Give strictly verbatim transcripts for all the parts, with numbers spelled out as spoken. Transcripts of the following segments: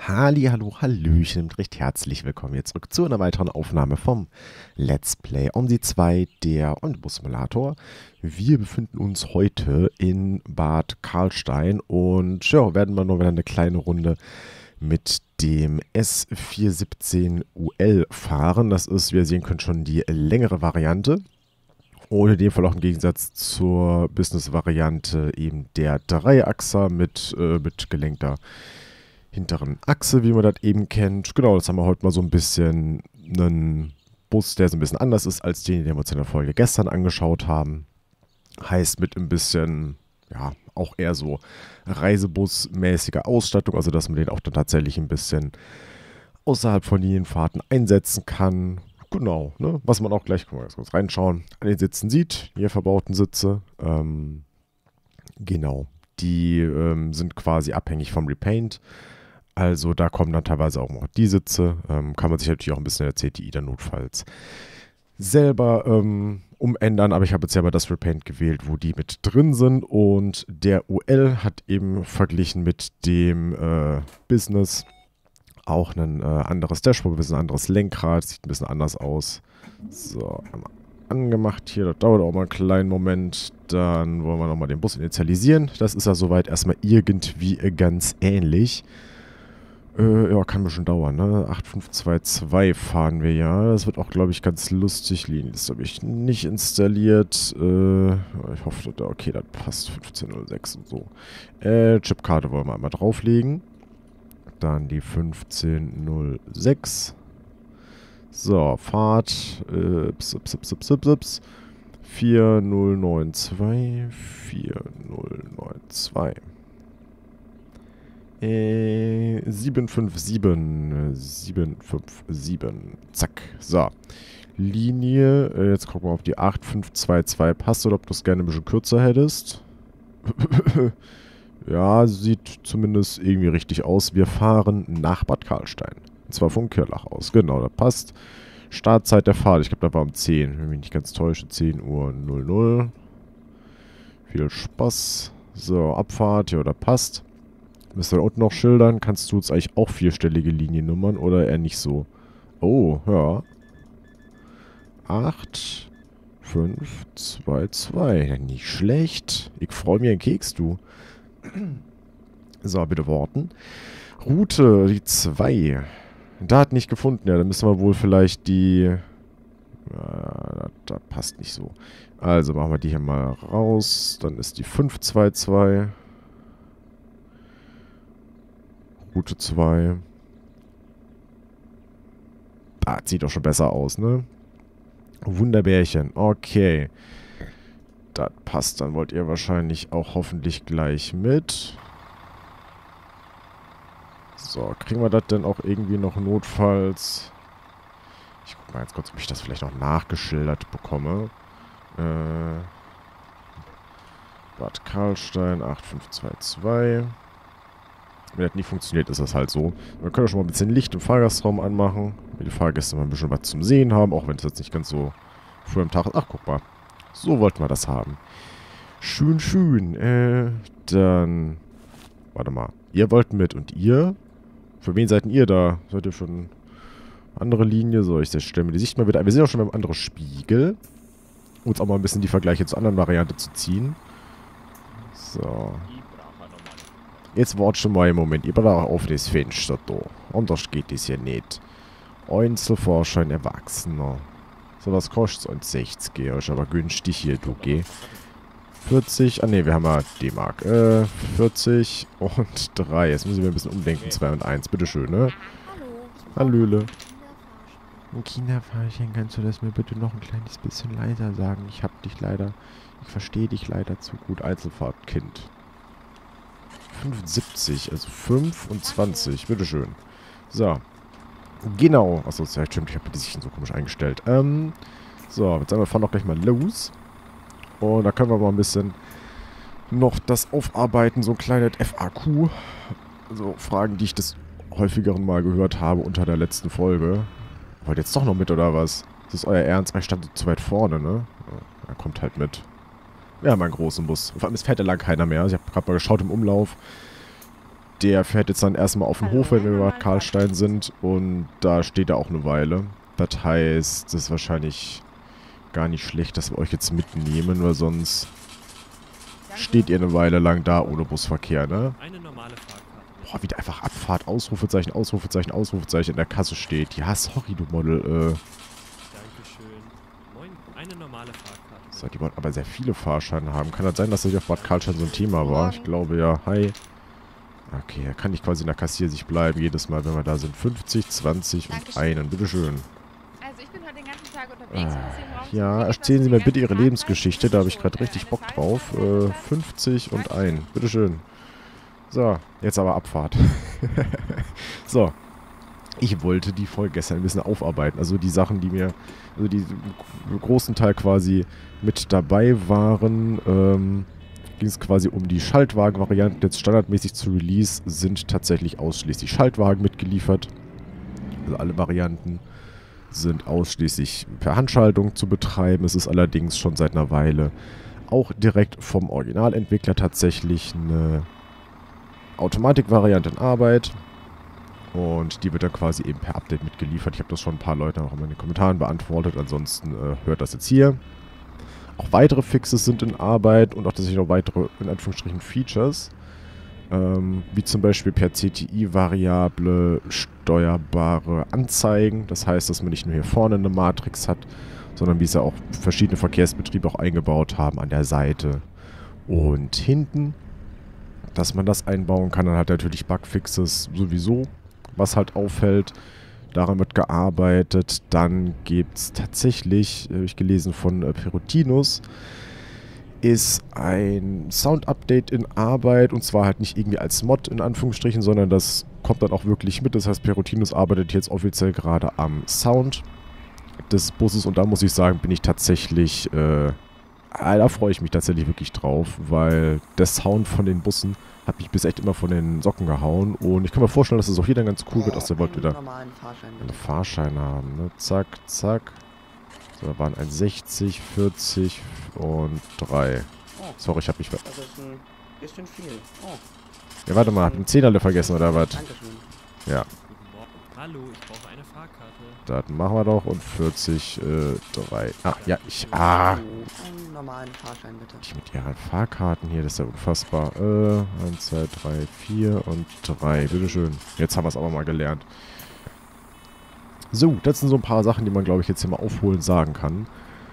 Halli, hallo, hallöchen und recht herzlich willkommen hier zurück zu einer weiteren Aufnahme vom Let's Play Omsi zwei, der Omnibus Simulator. Wir befinden uns heute in Bad Karlstein und ja, werden wir noch wieder eine kleine Runde mit dem S vier siebzehn U L fahren. Das ist, wie ihr sehen könnt, schon die längere Variante. Und in dem Fall auch im Gegensatz zur Business-Variante eben der Dreiachser mit, äh, mit gelenkter hinteren Achse, wie man das eben kennt. Genau, das haben wir heute mal so ein bisschen einen Bus, der so ein bisschen anders ist als den, den wir uns in der Folge gestern angeschaut haben. Heißt mit ein bisschen, ja, auch eher so Reisebus-mäßiger Ausstattung, also dass man den auch dann tatsächlich ein bisschen außerhalb von Linienfahrten einsetzen kann. Genau, ne? Was man auch gleich, können wir ganz kurz reinschauen, an den Sitzen sieht, hier verbauten Sitze. Ähm, genau, die ähm, sind quasi abhängig vom Repaint. Also da kommen dann teilweise auch noch die Sitze. Ähm, kann man sich natürlich auch ein bisschen in der C T I dann notfalls selber ähm, umändern. Aber ich habe jetzt ja mal das Repaint gewählt, wo die mit drin sind. Und der U L hat eben verglichen mit dem äh, Business auch ein äh, anderes Dashboard, ein bisschen anderes Lenkrad. Sieht ein bisschen anders aus. So, einmal angemacht hier. Das dauert auch mal einen kleinen Moment. Dann wollen wir nochmal den Bus initialisieren. Das ist ja soweit erstmal irgendwie ganz ähnlich. Äh, ja, kann bestimmt dauern, ne? acht fünf zwei zwei fahren wir ja. Das wird auch, glaube ich, ganz lustig. Linienliste habe ich nicht installiert. Äh, ich hoffe, da, okay, das passt. fünfzehn null sechs und so. Äh, Chipkarte wollen wir einmal drauflegen. Dann die fünfzehn null sechs. So, Fahrt. Äh, ps, ps, ps, ps, ps, vier null neun zwei. vier null neun zwei. Äh, sieben fünf sieben. sieben fünf sieben. Zack. So. Linie. Äh, jetzt gucken wir, ob die acht fünf zwei zwei passt oder ob du es gerne ein bisschen kürzer hättest. Ja, sieht zumindest irgendwie richtig aus. Wir fahren nach Bad Karlstein. Und zwar von Kirlach aus. Genau, das passt. Startzeit der Fahrt. Ich glaube, da war um zehn. Wenn mich nicht ganz täusche. zehn Uhr null null. Viel Spaß. So, Abfahrt. Ja, das passt. Müsst ihr da unten noch schildern? Kannst du jetzt eigentlich auch vierstellige Liniennummern oder eher nicht so? Oh, ja. acht, fünf, zwei, zwei. Ja, nicht schlecht. Ich freue mich einen Keks, du. So, bitte warten. Route, die zwei. Da hat nicht gefunden. Ja, dann müssen wir wohl vielleicht die... Ja, das, das passt nicht so. Also machen wir die hier mal raus. Dann ist die fünf zwei zwei. Route zwei. Ah, sieht doch schon besser aus, ne? Wunderbärchen. Okay. Das passt. Dann wollt ihr wahrscheinlich auch hoffentlich gleich mit. So, kriegen wir das denn auch irgendwie noch notfalls? Ich guck mal jetzt kurz, ob ich das vielleicht noch nachgeschildert bekomme. Äh, Bad Karlstein acht fünf zwei zwei. Wenn das nie funktioniert, ist das halt so. Wir können schon mal ein bisschen Licht im Fahrgastraum anmachen, damit die Fahrgäste mal ein bisschen was zum Sehen haben, auch wenn es jetzt nicht ganz so früh am Tag ist. Ach, guck mal. So wollten wir das haben. Schön, schön. Äh, dann... Warte mal. Ihr wollt mit und ihr? Für wen seid denn ihr da? Seid ihr schon andere Linie? So, ich stelle mir die Sicht mal wieder ein. Wir sind auch schon beim anderen Spiegel. Um uns auch mal ein bisschen die Vergleiche zur anderen Variante zu ziehen. So. Jetzt wart schon mal einen Moment. Ich brauche auf das Fenster da. Anders geht es ja nicht. Einzelfahrschein Erwachsener. So, was kostet uns? sechzig. Ja, ist aber günstig hier, du, geh. vierzig. Ah, ne, wir haben ja D-Mark. Äh, vierzig und drei. Jetzt müssen wir ein bisschen umdenken. zwei und eins. Bitteschön, ne? Hallöle. Ein Kinderfahrchen, kannst du das mir bitte noch ein kleines bisschen leiser sagen? Ich hab dich leider... Ich verstehe dich leider zu gut. Einzelfahrt, Kind. fünfundsiebzig, also fünfundzwanzig. Bitteschön. So. Genau. Achso, ja, stimmt. Ich habe die Sicht so komisch eingestellt. Ähm, so, jetzt sagen wir, fahren doch gleich mal los. Und da können wir mal ein bisschen noch das aufarbeiten. So ein kleines F A Q. So Fragen, die ich des häufigeren mal gehört habe unter der letzten Folge. Wollt ihr jetzt doch noch mit, oder was? Das ist euer Ernst? Ich stand zu weit vorne, ne? Ja, kommt halt mit. Wir haben einen großen Bus. Vor allem, es fährt ja lang keiner mehr. Also ich habe gerade mal geschaut im Umlauf. der fährt jetzt dann erstmal auf den Hallo, Hof, wenn wir eine bei Bad normale Karlstein sind. Und da steht er auch eine Weile. Das heißt, das ist wahrscheinlich gar nicht schlecht, dass wir euch jetzt mitnehmen, weil sonst steht ihr eine Weile lang da ohne Busverkehr, ne? Eine normale Fahrkarte. Boah, wie der einfach Abfahrt, Ausrufezeichen, Ausrufezeichen, Ausrufezeichen in der Kasse steht. Ja, sorry, du Model, äh. Dankeschön. Moin, eine normale Fahrkarte. So, die wollen aber sehr viele Fahrscheine haben. Kann das sein, dass das auf Bad Karlstein so ein Thema war? Ich glaube ja. Hi. Okay, er kann nicht quasi in der Kassiersicht bleiben, jedes Mal, wenn wir da sind. fünfzig, zwanzig und Dankeschön. einen. Bitteschön. Also ich bin heute den ganzen Tag unterwegs. Ah, und deswegen brauche ich ja, wirklich, erzählen dass Sie du mir den bitte Ihre ganzen Tag Lebensgeschichte, da habe ich bleibst gerade und, richtig äh, Bock eine drauf. Zahl Äh, fünfzig und ein. Bitteschön. So, jetzt aber Abfahrt. So. Ich wollte die Folge gestern ein bisschen aufarbeiten. Also die Sachen, die mir, also die im großen Teil quasi mit dabei waren, ähm, ging es quasi um die Schaltwagen-Varianten. Jetzt standardmäßig zu Release sind tatsächlich ausschließlich Schaltwagen mitgeliefert. Also alle Varianten sind ausschließlich per Handschaltung zu betreiben. Es ist allerdings schon seit einer Weile auch direkt vom Originalentwickler tatsächlich eine Automatikvariante in Arbeit. Und die wird dann quasi eben per Update mitgeliefert. Ich habe das schon ein paar Leute auch in den Kommentaren beantwortet. Ansonsten äh, hört das jetzt hier. Auch weitere Fixes sind in Arbeit und auch tatsächlich noch weitere, in Anführungsstrichen, Features. Ähm, wie zum Beispiel per C T I-Variable steuerbare Anzeigen. Das heißt, dass man nicht nur hier vorne eine Matrix hat, sondern wie es ja auch verschiedene Verkehrsbetriebe auch eingebaut haben an der Seite und hinten. Dass man das einbauen kann, dann hat natürlich Bugfixes sowieso, was halt auffällt. Daran wird gearbeitet. Dann gibt es tatsächlich, habe ich gelesen von äh, Perutinus, ist ein Sound-Update in Arbeit. Und zwar halt nicht irgendwie als Mod in Anführungsstrichen, sondern das kommt dann auch wirklich mit. Das heißt, Perutinus arbeitet jetzt offiziell gerade am Sound des Busses. Und da muss ich sagen, bin ich tatsächlich, äh, da freue ich mich tatsächlich wirklich drauf, weil der Sound von den Bussen hat mich bis echt immer von den Socken gehauen. Und ich kann mir vorstellen, dass es auch hier dann ganz cool wird, dass der Wollt wieder normalen Fahrschein einen Fahrschein haben. Ne? Zack, zack. So, da waren ein sechzig, vierzig und drei. Oh, Sorry, ich hab mich ver... das ist ein bisschen viel. Oh, Ja, warte mal, hab ich einen Zehnerle vergessen oder was? Dankeschön. Ja, Guten Morgen. Hallo, ich brauche eine Fahrkarte. das machen wir doch. Und vierzig, äh, drei. Ah, ja, ich... Ah! Einen normalen Fahrschein bitte. Ich mit ihren Fahrkarten hier, das ist ja unfassbar. Äh, eins, zwei, drei, vier und drei. Bitteschön. Jetzt haben wir es aber mal gelernt. So, das sind so ein paar Sachen, die man, glaube ich, jetzt hier mal aufholen sagen kann.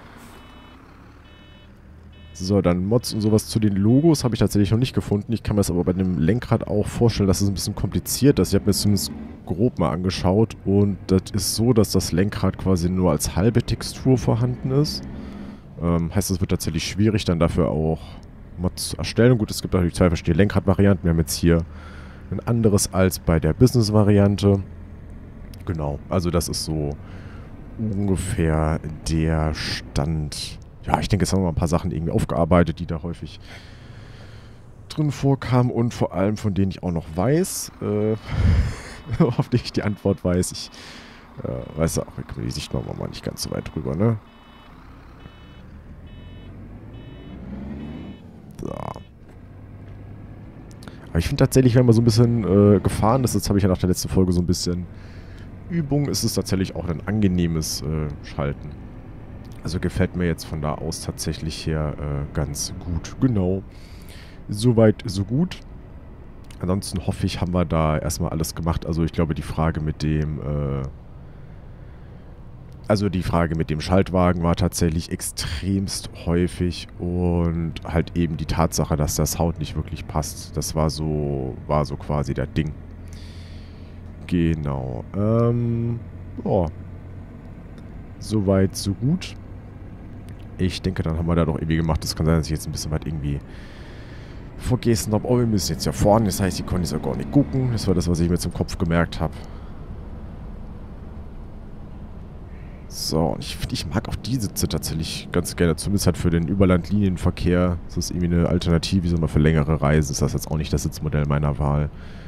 So, dann Mods und sowas zu den Logos habe ich tatsächlich noch nicht gefunden. Ich kann mir das aber bei dem Lenkrad auch vorstellen, dass es ein bisschen kompliziert ist. Ich habe mir das zumindest grob mal angeschaut und das ist so, dass das Lenkrad quasi nur als halbe Textur vorhanden ist. Ähm, heißt, es wird tatsächlich schwierig, dann dafür auch Mods zu erstellen. Gut, es gibt natürlich zwei verschiedene Lenkradvarianten. Wir haben jetzt hier ein anderes als bei der Business-Variante. Genau, also das ist so ungefähr der Stand. Ja, ich denke, jetzt haben wir mal ein paar Sachen irgendwie aufgearbeitet, die da häufig drin vorkamen und vor allem von denen ich auch noch weiß, äh, auf die ich die Antwort weiß. Ich äh, weiß auch, die Sicht machen wir mal nicht ganz so weit drüber, ne? So. Aber ich finde tatsächlich, wenn man so ein bisschen äh, gefahren ist, das habe ich ja nach der letzten Folge so ein bisschen Übung, ist es tatsächlich auch ein angenehmes äh, Schalten. Also gefällt mir jetzt von da aus tatsächlich her äh, ganz gut. Genau. Soweit, so gut. Ansonsten hoffe ich, haben wir da erstmal alles gemacht. Also ich glaube, die Frage mit dem äh, Also die Frage mit dem Schaltwagen war tatsächlich extremst häufig und halt eben die Tatsache, dass der Sound nicht wirklich passt. Das war so, war so quasi das Ding. Genau. Ähm, ja. Soweit, so gut. Ich denke, dann haben wir da doch irgendwie gemacht. Das kann sein, dass ich jetzt ein bisschen was irgendwie vergessen habe. Oh, wir müssen jetzt ja vorne. Das heißt, ich konnte jetzt ja gar nicht gucken. Das war das, was ich mir zum Kopf gemerkt habe. So, und ich, ich mag auch die Sitze tatsächlich ganz gerne. Zumindest halt für den Überlandlinienverkehr. Das ist irgendwie eine Alternative, so mal für längere Reisen. Ist das jetzt auch nicht das Sitzmodell meiner Wahl.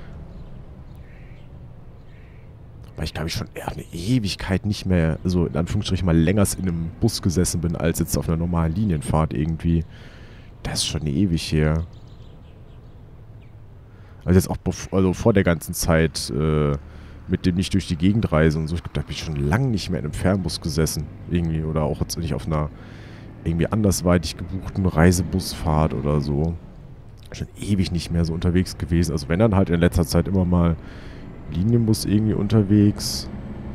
Weil ich glaube ich schon eher eine Ewigkeit nicht mehr, also in Anführungsstrichen mal länger in einem Bus gesessen bin, als jetzt auf einer normalen Linienfahrt irgendwie. Das ist schon ewig her. Also jetzt auch bev- also vor der ganzen Zeit äh, mit dem nicht durch die Gegend reisen und so. Ich glaube, da habe ich schon lange nicht mehr in einem Fernbus gesessen. Irgendwie. Oder auch jetzt nicht auf einer irgendwie andersweitig gebuchten Reisebusfahrt oder so. Schon ewig nicht mehr so unterwegs gewesen. Also wenn dann halt in letzter Zeit immer mal Linienbus irgendwie unterwegs.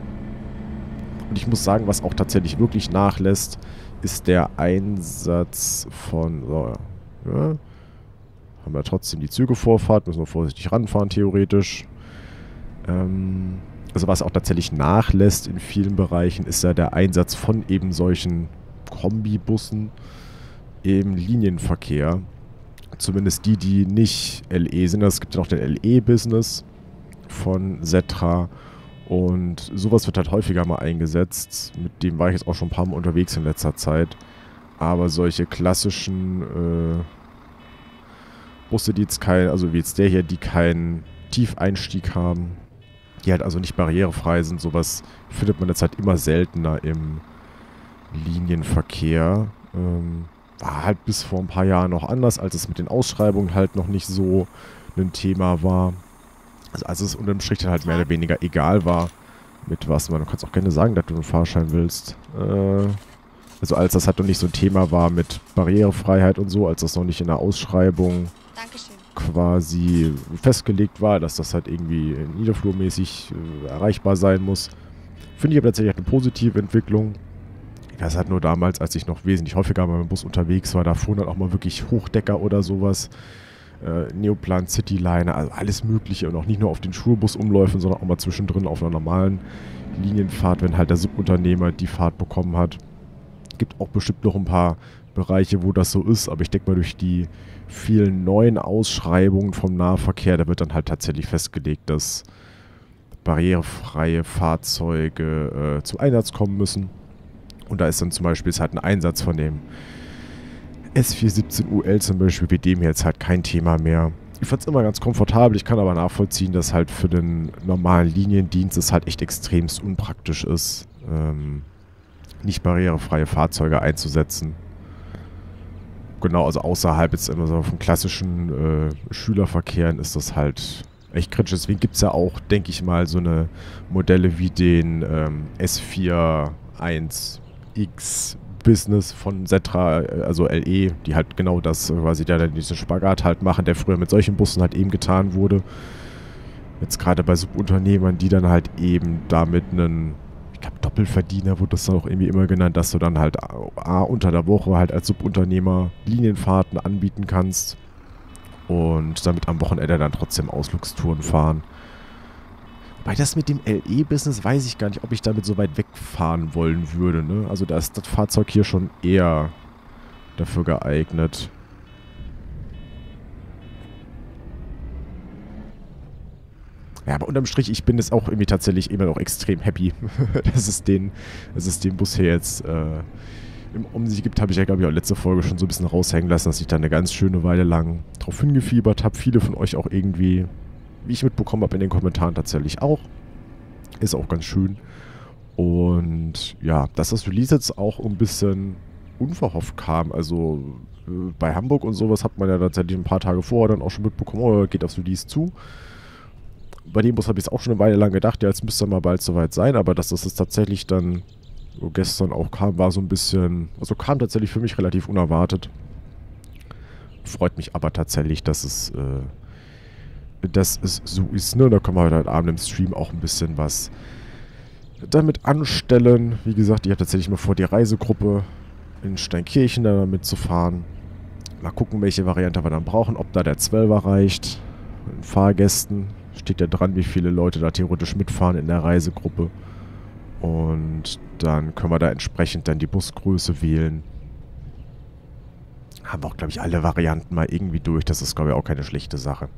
Und ich muss sagen, was auch tatsächlich wirklich nachlässt, ist der Einsatz von... So, ja, haben wir trotzdem die Zügevorfahrt, müssen wir vorsichtig ranfahren theoretisch. Ähm, also was auch tatsächlich nachlässt in vielen Bereichen, ist ja der Einsatz von eben solchen Kombibussen im Linienverkehr. Zumindest die, die nicht L E sind. Es gibt ja noch den L E-Business von Setra und sowas wird halt häufiger mal eingesetzt. Mit dem war ich jetzt auch schon ein paar Mal unterwegs in letzter Zeit. Aber solche klassischen äh, Busse, die jetzt kein, also wie jetzt der hier, die keinen Tiefeinstieg haben, die halt also nicht barrierefrei sind, sowas findet man jetzt halt immer seltener im Linienverkehr. Ähm, war halt bis vor ein paar Jahren noch anders, als es mit den Ausschreibungen halt noch nicht so ein Thema war. Also als es unterm Strich dann halt mehr oder weniger egal war, mit was man, du kannst auch gerne sagen, dass du einen Fahrschein willst. Äh, also als das halt noch nicht so ein Thema war mit Barrierefreiheit und so, als das noch nicht in der Ausschreibung Dankeschön. quasi festgelegt war, dass das halt irgendwie niederflurmäßig äh, erreichbar sein muss. Finde ich aber tatsächlich eine positive Entwicklung. Das hat nur damals, als ich noch wesentlich häufiger mal mit dem Bus unterwegs war, da fuhren dann auch mal wirklich Hochdecker oder sowas. Äh, Neoplan, Cityliner, also alles Mögliche und auch nicht nur auf den Schulbusumläufen, sondern auch mal zwischendrin auf einer normalen Linienfahrt, wenn halt der Subunternehmer die Fahrt bekommen hat. Gibt auch bestimmt noch ein paar Bereiche, wo das so ist, aber ich denke mal durch die vielen neuen Ausschreibungen vom Nahverkehr, da wird dann halt tatsächlich festgelegt, dass barrierefreie Fahrzeuge äh, zum Einsatz kommen müssen. Und da ist dann zum Beispiel ist halt ein Einsatz von dem S vier siebzehn U L zum Beispiel, wie dem hier jetzt halt kein Thema mehr. Ich fand es immer ganz komfortabel, ich kann aber nachvollziehen, dass halt für den normalen Liniendienst es halt echt extremst unpraktisch ist, ähm, nicht barrierefreie Fahrzeuge einzusetzen. Genau, also außerhalb jetzt immer so von klassischen äh, Schülerverkehren ist das halt echt kritisch. Deswegen gibt es ja auch, denke ich mal, so eine Modelle wie den ähm, S vier eins X Business von Setra, also L E, die halt genau das quasi der, der diesen Spagat halt machen, der früher mit solchen Bussen halt eben getan wurde. Jetzt gerade bei Subunternehmern, die dann halt eben damit einen, ich glaube Doppelverdiener wurde das dann auch irgendwie immer genannt, dass du dann halt A, unter der Woche halt als Subunternehmer Linienfahrten anbieten kannst und damit am Wochenende dann trotzdem Ausflugstouren fahren. Bei das mit dem L E-Business weiß ich gar nicht, ob ich damit so weit wegfahren wollen würde. Ne? Also da ist das Fahrzeug hier schon eher dafür geeignet. Ja, aber unterm Strich, ich bin jetzt auch irgendwie tatsächlich immer noch extrem happy, dass es den, dass es den Bus hier jetzt äh, im um sich gibt. Habe ich ja, glaube ich, auch letzte Folge schon so ein bisschen raushängen lassen, dass ich da eine ganz schöne Weile lang drauf hingefiebert habe. Viele von euch auch irgendwie, wie ich mitbekommen habe in den Kommentaren tatsächlich auch. Ist auch ganz schön. Und ja, dass das Release jetzt auch ein bisschen unverhofft kam. Also äh, bei Hamburg und sowas hat man ja tatsächlich ein paar Tage vorher dann auch schon mitbekommen, oh, geht aufs Release zu. Bei dem Bus habe ich es auch schon eine Weile lang gedacht, ja, jetzt müsste mal bald soweit sein, aber dass das jetzt tatsächlich dann so gestern auch kam, war so ein bisschen, also kam tatsächlich für mich relativ unerwartet. Freut mich aber tatsächlich, dass es äh, dass es so ist, ne? Da können wir heute Abend im Stream auch ein bisschen was damit anstellen. Wie gesagt, ich habe tatsächlich mal vor, die Reisegruppe in Steinkirchen da mitzufahren. Mal gucken, welche Variante wir dann brauchen. Ob da der zwölfer reicht. Mit Fahrgästen steht ja dran, wie viele Leute da theoretisch mitfahren in der Reisegruppe. Und dann können wir da entsprechend dann die Busgröße wählen. Haben wir auch, glaube ich, alle Varianten mal irgendwie durch. Das ist, glaube ich, auch keine schlechte Sache.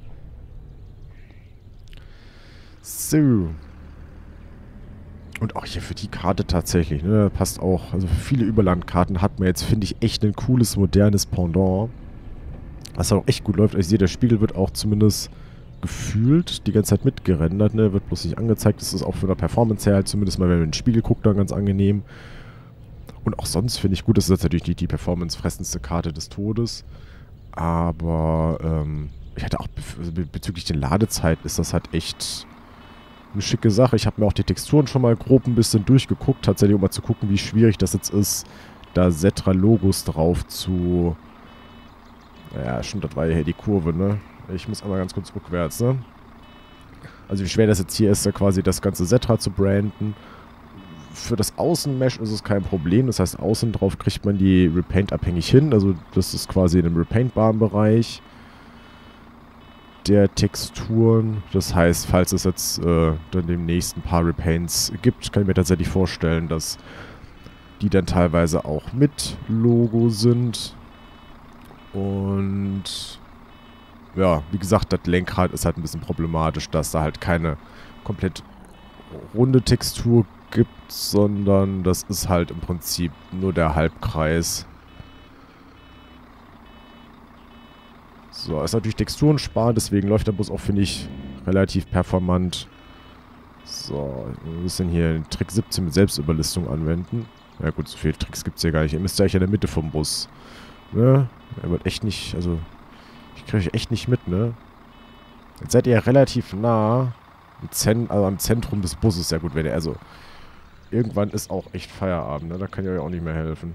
So. Und auch hier für die Karte tatsächlich, ne, passt auch. Also für viele Überlandkarten hat man jetzt, finde ich, echt ein cooles, modernes Pendant. Was auch echt gut läuft. Ich sehe, der Spiegel wird auch zumindest gefühlt die ganze Zeit mitgerendert, ne, wird bloß nicht angezeigt. Das ist auch von der Performance her halt zumindest mal, wenn man in den Spiegel guckt, dann ganz angenehm. Und auch sonst finde ich gut, das ist jetzt natürlich nicht die performancefressendste Karte des Todes. Aber, ähm, ich hatte auch be be bezüglich den Ladezeiten ist das halt echt eine schicke Sache. Ich habe mir auch die Texturen schon mal grob ein bisschen durchgeguckt, tatsächlich um mal zu gucken, wie schwierig das jetzt ist, da Settra-Logos drauf zu... Naja, stimmt, das war ja hier die Kurve, ne? Ich muss einmal ganz kurz rückwärts, ne? Also wie schwer das jetzt hier ist, da quasi das ganze Settra zu branden. Für das Außenmesh ist es kein Problem. Das heißt, außen drauf kriegt man die Repaint abhängig hin. Also das ist quasi in dem repaintbaren Bereich der Texturen. Das heißt, falls es jetzt äh, dann demnächst ein paar Repaints gibt, kann ich mir tatsächlich vorstellen, dass die dann teilweise auch mit Logo sind. Und ja, wie gesagt, das Lenkrad ist halt ein bisschen problematisch, dass da halt keine komplett runde Textur gibt, sondern das ist halt im Prinzip nur der Halbkreis. So, ist natürlich texturensparend, deswegen läuft der Bus auch, finde ich, relativ performant. So, wir müssen hier den Trick siebzehn mit Selbstüberlistung anwenden. Ja gut, so viele Tricks gibt es hier gar nicht. Ihr müsst ja eigentlich in der Mitte vom Bus. Ne? Er wird echt nicht, also ich kriege euch echt nicht mit, ne? Jetzt seid ihr ja relativ nah am, Zen also am Zentrum des Busses. Ja gut, wenn ihr, also irgendwann ist auch echt Feierabend, ne? Da kann ich euch auch nicht mehr helfen.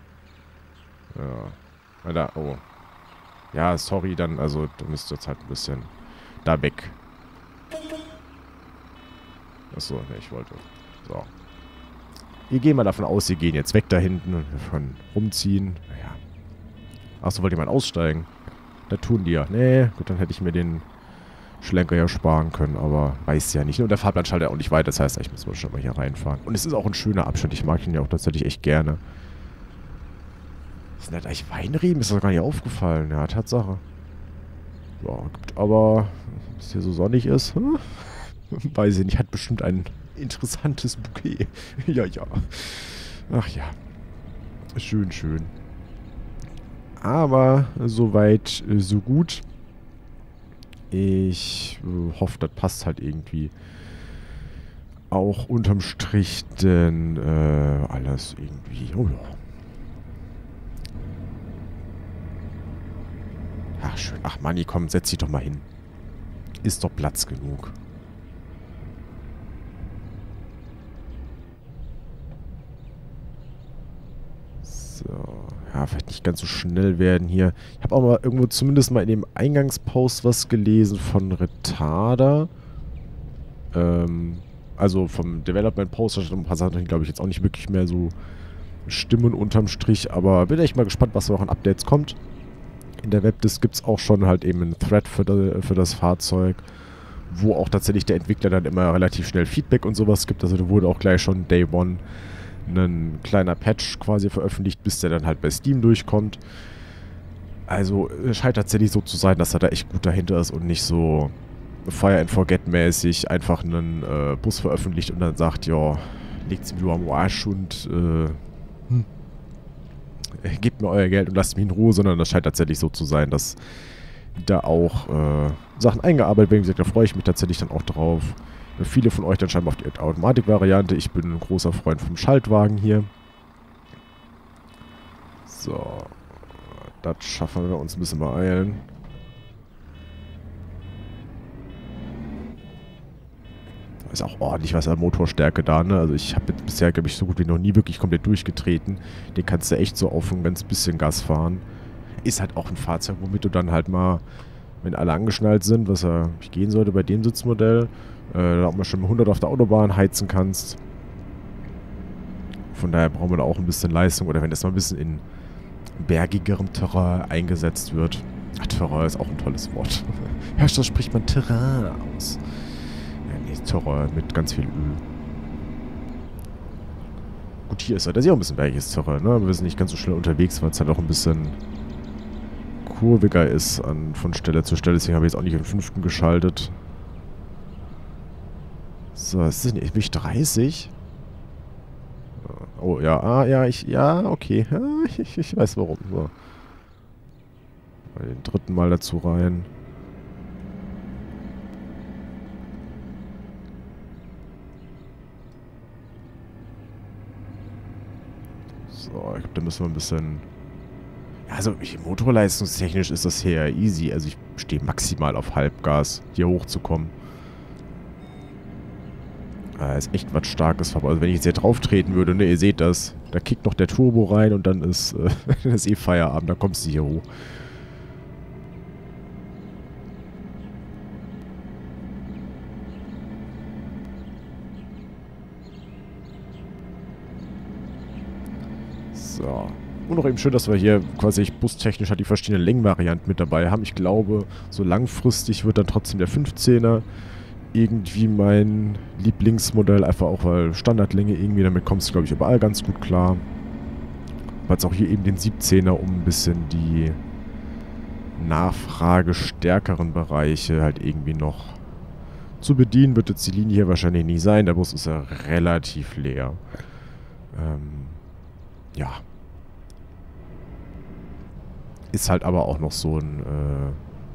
Ja. Alter, oh. Ja, sorry, dann, also, da müsst ihr jetzt halt ein bisschen da weg. Achso, ne, ich wollte. So. Wir gehen mal davon aus, sie gehen jetzt weg da hinten und wir können rumziehen. Naja. Achso, wollt ihr mal aussteigen? Da tun die ja. Nee, gut, dann hätte ich mir den Schlenker ja sparen können, aber weiß ja nicht. Und der Fahrplan schaltet auch nicht weiter, das heißt, ich muss mal schon mal hier reinfahren. Und es ist auch ein schöner Abschnitt, ich mag ihn ja auch tatsächlich echt gerne. Sind das eigentlich Weinreben? Ist das gar nicht aufgefallen. Ja, Tatsache. Ja, gibt aber, dass es hier so sonnig ist, hm? Weiß ich nicht, hat bestimmt ein interessantes Bouquet. Ja, ja. Ach ja. Schön, schön. Aber soweit, so gut. Ich äh, hoffe, das passt halt irgendwie auch unterm Strich, denn äh, alles irgendwie, oh ja. Ach, schön. Ach, Manni, komm, setz dich doch mal hin. Ist doch Platz genug. So. Ja, vielleicht nicht ganz so schnell werden hier. Ich habe auch mal irgendwo zumindest mal in dem Eingangspost was gelesen von Retarder. Ähm, also vom Development-Post. Da standen ein paar Sachen, die glaube ich jetzt auch nicht wirklich mehr so stimmen unterm Strich. Aber bin echt mal gespannt, was noch an Updates kommt. In der Webdisk gibt es auch schon halt eben einen Thread für, de, für das Fahrzeug, wo auch tatsächlich der Entwickler dann immer relativ schnell Feedback und sowas gibt. Also da wurde auch gleich schon Day One ein kleiner Patch quasi veröffentlicht, bis der dann halt bei Steam durchkommt. Also es scheint tatsächlich so zu sein, dass er da echt gut dahinter ist und nicht so Fire and Forget mäßig einfach einen äh, Bus veröffentlicht und dann sagt, ja, legt's mir nur am Arsch und äh, hm. gebt mir euer Geld und lasst mich in Ruhe, sondern das scheint tatsächlich so zu sein, dass da auch äh, Sachen eingearbeitet werden. Wie gesagt, da freue ich mich tatsächlich dann auch drauf. Viele von euch dann scheinbar auf die Automatik-Variante. Ich bin ein großer Freund vom Schaltwagen hier. So. Das schaffen wir uns ein bisschen beeilen. Da ist auch ordentlich was an Motorstärke da, ne? Also ich habe bisher, glaube ich, so gut wie noch nie wirklich komplett durchgetreten. Den kannst du echt so auf ein ganz bisschen Gas fahren. Ist halt auch ein Fahrzeug, womit du dann halt mal, wenn alle angeschnallt sind, was ja nicht gehen sollte bei dem Sitzmodell, äh, da auch mal schon hundert auf der Autobahn heizen kannst. Von daher brauchen wir da auch ein bisschen Leistung. Oder wenn das mal ein bisschen in bergigerem Terrain eingesetzt wird. Ach, Terrain ist auch ein tolles Wort. Ja, das spricht man Terrain aus. Ja, nee, Terrain mit ganz viel Öl. Gut, hier ist er. Das ist ja auch ein bisschen bergiges Terrain, ne? Aber wir sind nicht ganz so schnell unterwegs, weil es halt auch ein bisschen kurviger ist an, von Stelle zu Stelle. Deswegen habe ich jetzt auch nicht den fünften geschaltet. So, was ist denn? Bin ich dreißig? Oh, ja, ah, ja, ich, ja, okay. Ja, ich, ich weiß warum. So. Bei den dritten Mal dazu rein. So, ich glaube, da müssen wir ein bisschen... Also motorleistungstechnisch ist das hier easy. Also ich stehe maximal auf Halbgas, hier hochzukommen. Da ist echt was Starkes. Also wenn ich jetzt hier drauf treten würde, ne, ihr seht das. Da kickt noch der Turbo rein und dann ist, äh, dann ist eh Feierabend. Da kommst du hier hoch. So. Und noch eben schön, dass wir hier quasi bustechnisch halt die verschiedenen Längenvarianten mit dabei haben. Ich glaube, so langfristig wird dann trotzdem der fünfzehner irgendwie mein Lieblingsmodell, einfach auch weil Standardlänge irgendwie, damit kommst du, glaube ich, überall ganz gut klar. Aber jetzt auch hier eben den siebzehner, um ein bisschen die nachfragestärkeren Bereiche halt irgendwie noch zu bedienen. Wird jetzt die Linie hier wahrscheinlich nie sein. Der Bus ist ja relativ leer. Ähm, ja. Ist halt aber auch noch so ein äh,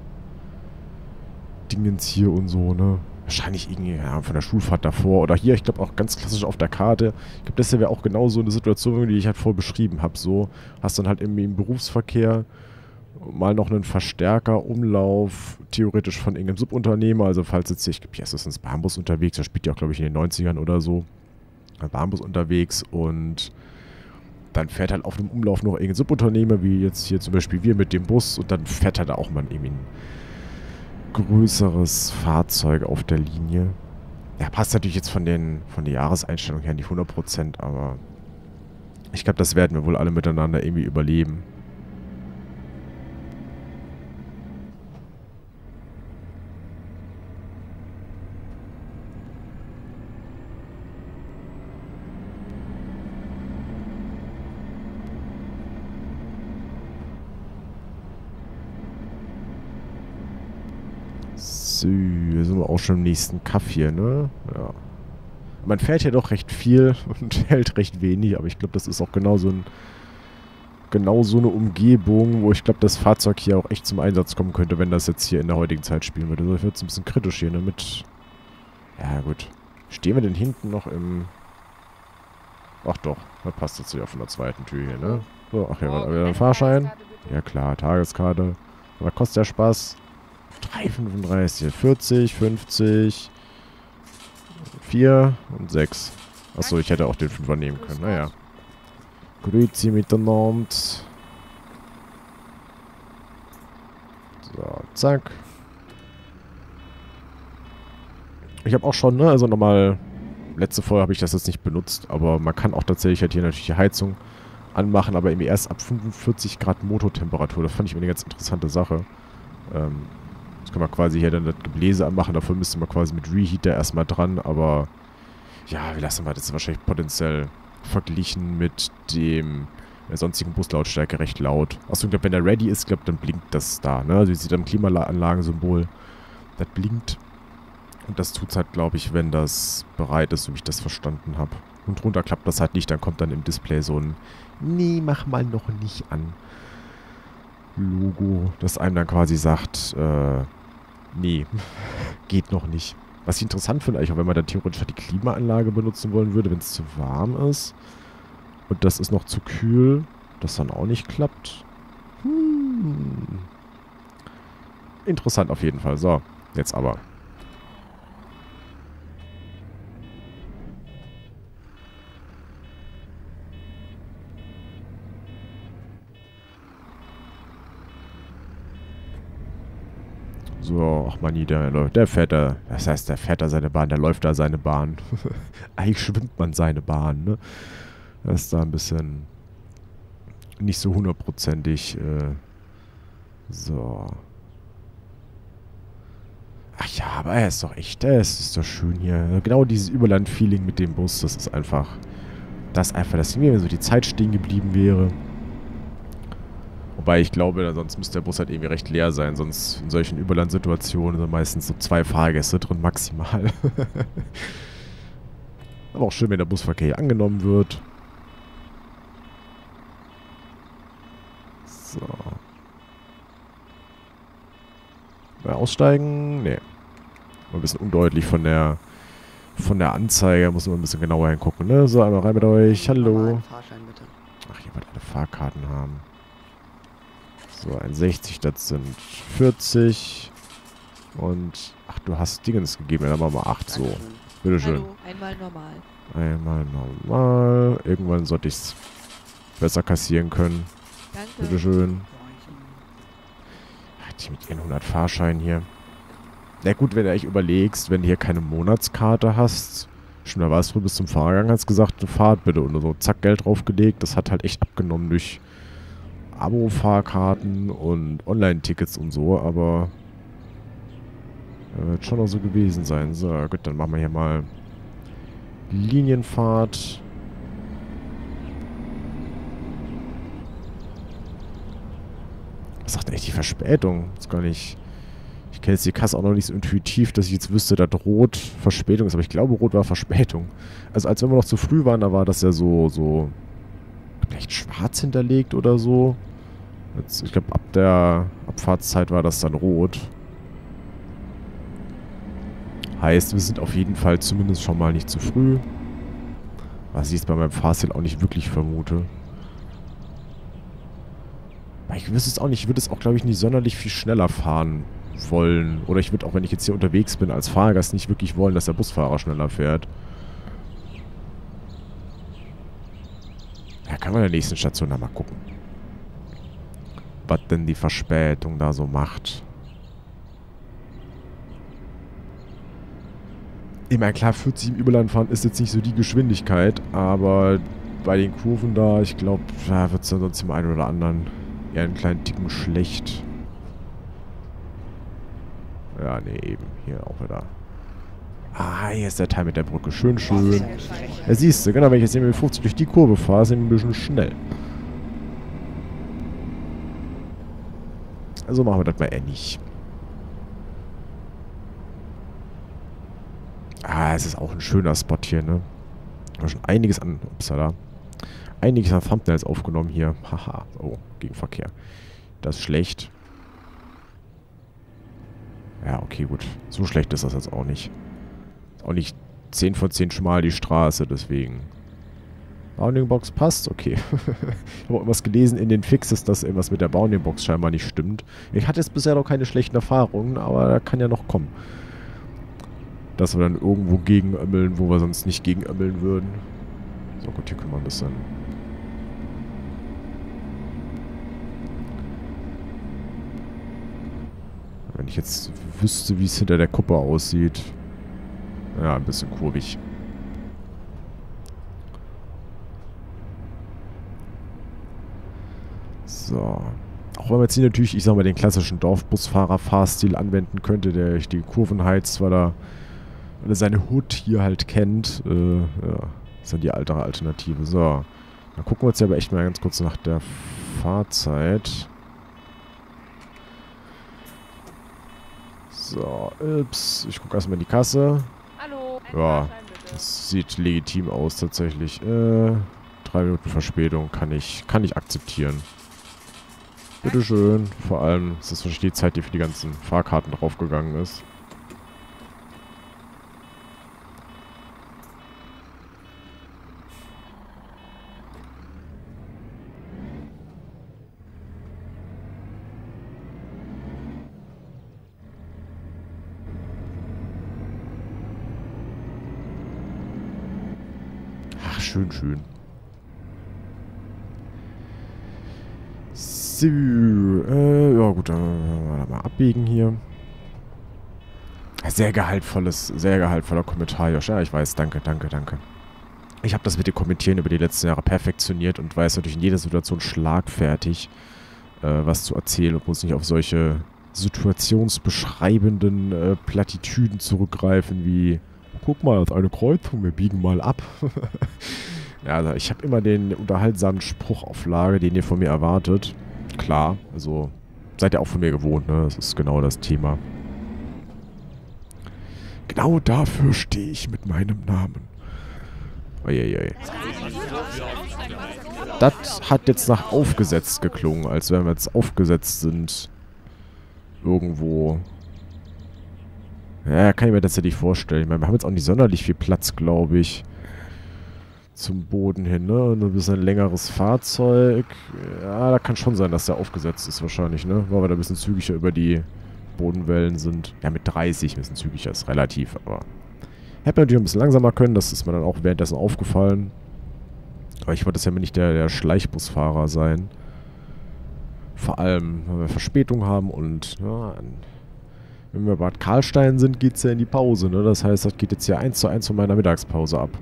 Dingens hier und so, ne? Wahrscheinlich irgendwie ja, von der Schulfahrt davor. Oder hier, ich glaube auch ganz klassisch auf der Karte. Ich glaube, das wäre auch genau so eine Situation, die ich halt vorher beschrieben habe. So, hast dann halt irgendwie im Berufsverkehr mal noch einen Verstärker, Umlauf, theoretisch von irgendeinem Subunternehmer. Also falls jetzt hier, ich glaube, hier ist das ein Bahnbus unterwegs. Der spielt ja auch, glaube ich, in den neunzigern oder so. Ein Bahnbus unterwegs und dann fährt halt auf dem Umlauf noch irgendein Subunternehmer, wie jetzt hier zum Beispiel wir mit dem Bus. Und dann fährt halt auch mal irgendwie ein größeres Fahrzeug auf der Linie. Ja, passt natürlich jetzt von den von der Jahreseinstellung her nicht hundert Prozent, aber ich glaube, das werden wir wohl alle miteinander irgendwie überleben. So, hier sind wir auch schon im nächsten Kaff hier, ne? Ja. Man fährt hier doch recht viel und hält recht wenig, aber ich glaube, das ist auch genau so, ein, genau so eine Umgebung, wo ich glaube, das Fahrzeug hier auch echt zum Einsatz kommen könnte, wenn das jetzt hier in der heutigen Zeit spielen würde. Also wird es ein bisschen kritisch hier, ne? Mit. Ja, gut. Stehen wir denn hinten noch im. Ach doch, das passt jetzt hier auf der zweiten Tür hier, ne? So, ach ja, Oh, wieder ein eine Fahrschein. Tageskarte bitte. Ja klar, Tageskarte. Was kostet der Spaß? drei fünfunddreißig, vierzig, fünfzig, vier und sechs. Achso, ich hätte auch den fünfer nehmen können. Naja. Grüezi miteinander. So, zack. Ich habe auch schon, ne, also nochmal, letzte Folge habe ich das jetzt nicht benutzt, aber man kann auch tatsächlich halt hier natürlich die Heizung anmachen, aber irgendwie erst ab fünfundvierzig Grad Motortemperatur. Das fand ich eine ganz interessante Sache. Ähm, Jetzt können wir quasi hier dann das Gebläse anmachen. Dafür müsste man quasi mit Reheater erstmal dran. Aber ja, wir lassen mal. Das ist wahrscheinlich potenziell verglichen mit dem der sonstigen Buslautstärke recht laut. Achso, ich glaube, wenn der ready ist, glaube dann blinkt das da. Ne? Also ihr seht am Klimaanlagensymbol, das blinkt. Und das tut es halt, glaube ich, wenn das bereit ist, so wie ich das verstanden habe. Und drunter klappt das halt nicht. Dann kommt dann im Display so ein nee, mach mal noch nicht an Logo, das einem dann quasi sagt, äh, nee, geht noch nicht. Was ich interessant finde, eigentlich auch wenn man dann theoretisch die Klimaanlage benutzen wollen würde, wenn es zu warm ist und das ist noch zu kühl, das dann auch nicht klappt. Hm. Interessant auf jeden Fall. So, jetzt aber. So, ach Manni, der läuft, der fährt da, das heißt, der fährt da seine Bahn, der läuft da seine Bahn. Eigentlich schwimmt man seine Bahn, ne? Das ist da ein bisschen nicht so hundertprozentig, äh, so. Ach ja, aber er ist doch echt, er ist, ist doch schön hier. Genau dieses Überland-Feeling mit dem Bus, das ist einfach, das ist einfach das Ding, wenn so die Zeit stehen geblieben wäre. Wobei ich glaube, sonst müsste der Bus halt irgendwie recht leer sein. Sonst in solchen Überlandsituationen sind meistens so zwei Fahrgäste drin maximal. Aber auch schön, wenn der Busverkehr hier angenommen wird. So. Mal aussteigen? Nee. Ein bisschen undeutlich von der von der Anzeige. Muss man ein bisschen genauer hingucken, ne? So, einmal rein mit euch. Hallo. Normalen Fahrschein bitte. Ach, ihr wollt alle Fahrkarten haben. So, ein sechzig, das sind vierzig. Und, ach, du hast Dingens gegeben, dann machen wir mal acht, so. Dankeschön. Bitteschön. Hallo, einmal normal. Einmal normal. Irgendwann sollte ich es besser kassieren können. Danke. Bitteschön. Ach, die mit ihren hundert Fahrscheinen hier. Na gut, wenn du echt überlegst, wenn du hier keine Monatskarte hast. Schon, da warst du bis zum Fahrgang, hast gesagt, eine Fahrt bitte. Und so zack, Geld draufgelegt. Das hat halt echt abgenommen durch Abo-Fahrkarten und Online-Tickets und so. Aber äh, wird schon noch so gewesen sein. So, gut, dann machen wir hier mal Linienfahrt. Was sagt eigentlich die Verspätung? Ist gar nicht. Ich kenne jetzt die Kasse auch noch nicht so intuitiv, dass ich jetzt wüsste, dass Rot Verspätung ist. Aber ich glaube, Rot war Verspätung. Also als wenn wir noch zu früh waren, da war das ja so, so vielleicht schwarz hinterlegt oder so. Jetzt, ich glaube, ab der Abfahrtszeit war das dann rot. Heißt, wir sind auf jeden Fall zumindest schon mal nicht zu früh. Was ich jetzt bei meinem Fahrstil auch nicht wirklich vermute. Aber ich wüsste es auch nicht. Ich würde es auch, glaube ich, nicht sonderlich viel schneller fahren wollen. Oder ich würde auch, wenn ich jetzt hier unterwegs bin, als Fahrgast nicht wirklich wollen, dass der Busfahrer schneller fährt. Ja, kann man in der nächsten Station da mal gucken. Was denn die Verspätung da so macht. Ich meine, klar, vierzig im Überland fahren ist jetzt nicht so die Geschwindigkeit, aber bei den Kurven da, ich glaube, da wird es dann sonst dem einen oder anderen eher einen kleinen Ticken schlecht. Ja, nee, eben. Hier auch wieder. Ah, hier ist der Teil mit der Brücke. Schön, schön. Ja, siehst du, genau, wenn ich jetzt mit fünfzig durch die Kurve fahre, sind wir ein bisschen schnell. Also machen wir das mal eher nicht. Ah, es ist auch ein schöner Spot hier, ne? Da schon einiges an... Upsala. Einiges an Thumbnails aufgenommen hier. Haha. Oh, Gegenverkehr. Das ist schlecht. Ja, okay, gut. So schlecht ist das jetzt auch nicht. Auch nicht zehn von zehn schmal die Straße, deswegen. Bounding-Box passt? Okay. Ich habe auch irgendwas gelesen in den Fixes, dass irgendwas mit der Bounding-Box scheinbar nicht stimmt. Ich hatte jetzt bisher noch keine schlechten Erfahrungen, aber da kann ja noch kommen. Dass wir dann irgendwo gegenömmeln, wo wir sonst nicht gegenömmeln würden. So, gut, hier können wir ein bisschen... Wenn ich jetzt wüsste, wie es hinter der Kuppe aussieht. Ja, ein bisschen kurvig. So. Auch wenn man jetzt hier natürlich, ich sag mal, den klassischen Dorfbusfahrer-Fahrstil anwenden könnte, der durch die Kurven heizt, weil er, weil er seine Hut hier halt kennt. Äh, ja, ist dann die alte Alternative. So. Dann gucken wir uns ja aber echt mal ganz kurz nach der Fahrzeit. So, ups. Ich gucke erstmal in die Kasse. Hallo. Ein Ja, Fahrschein, bitte. das sieht legitim aus tatsächlich. Äh, drei Minuten Verspätung kann ich, kann ich akzeptieren. Bitteschön. Vor allem ist das wahrscheinlich die Zeit, die für die ganzen Fahrkarten draufgegangen ist. Ach, schön, schön. So, äh, ja gut, dann wollen wir mal abbiegen hier. Sehr gehaltvolles, sehr gehaltvoller Kommentar, Josh. Ja, ich weiß, danke, danke, danke. Ich habe das mit dem Kommentieren über die letzten Jahre perfektioniert und weiß natürlich in jeder Situation schlagfertig, äh, was zu erzählen und muss nicht auf solche situationsbeschreibenden äh, Plattitüden zurückgreifen wie: Guck mal, das ist eine Kreuzung, wir biegen mal ab. Ja, also ich habe immer den unterhaltsamen Spruch auf Lager, den ihr von mir erwartet. Klar, also seid ihr auch von mir gewohnt, ne? Das ist genau das Thema. Genau dafür stehe ich mit meinem Namen. Uiuiui. Das hat jetzt nach aufgesetzt geklungen, als wenn wir jetzt aufgesetzt sind. Irgendwo. Ja, kann ich mir das ja nicht vorstellen. Ich meine, wir haben jetzt auch nicht sonderlich viel Platz, glaube ich. zum Boden hin, ne? Und ein bisschen längeres Fahrzeug. Ja, da kann schon sein, dass der aufgesetzt ist wahrscheinlich, ne? Weil wir da ein bisschen zügiger über die Bodenwellen sind. Ja, mit dreißig ein bisschen zügiger ist relativ, aber hätte natürlich ein bisschen langsamer können. Das ist mir dann auch währenddessen aufgefallen. Aber ich wollte das ja nicht der, der Schleichbusfahrer sein. Vor allem, wenn wir Verspätung haben und ja, wenn wir Bad Karlstein sind, geht es ja in die Pause, ne? Das heißt, das geht jetzt hier eins zu eins von meiner Mittagspause ab.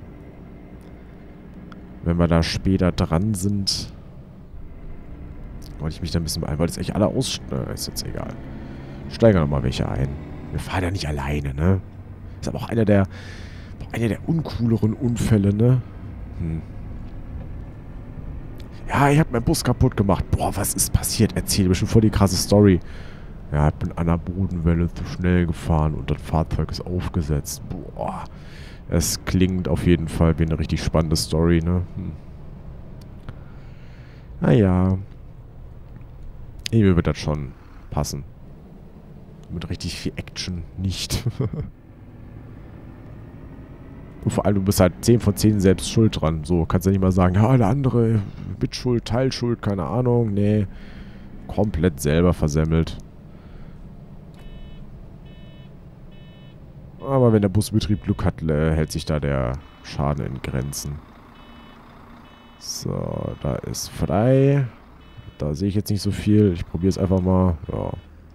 Wenn wir da später dran sind, wollte ich mich da ein bisschen beeilen. Wollte jetzt echt alle aussteigen. Ist jetzt egal. Steigen wir nochmal welche ein. Wir fahren ja nicht alleine, ne? Ist aber auch einer der, einer der uncooleren Unfälle, ne? Hm. Ja, ich hab meinen Bus kaputt gemacht. Boah, was ist passiert? Erzähl mir schon voll die krasse Story. Ja, ich bin an der Bodenwelle zu schnell gefahren und das Fahrzeug ist aufgesetzt. Boah. Es klingt auf jeden Fall wie eine richtig spannende Story, ne? Hm. Naja. Irgendwie wird das schon passen. Mit richtig viel Action nicht. Und vor allem, du bist halt zehn von zehn selbst schuld dran. So, kannst ja nicht mal sagen, ja, der andere Mitschuld, Teilschuld, keine Ahnung. Nee, komplett selber versemmelt. Aber wenn der Busbetrieb Glück hat, hält sich da der Schaden in Grenzen. So, da ist frei. Da sehe ich jetzt nicht so viel. Ich probiere es einfach mal. Ja.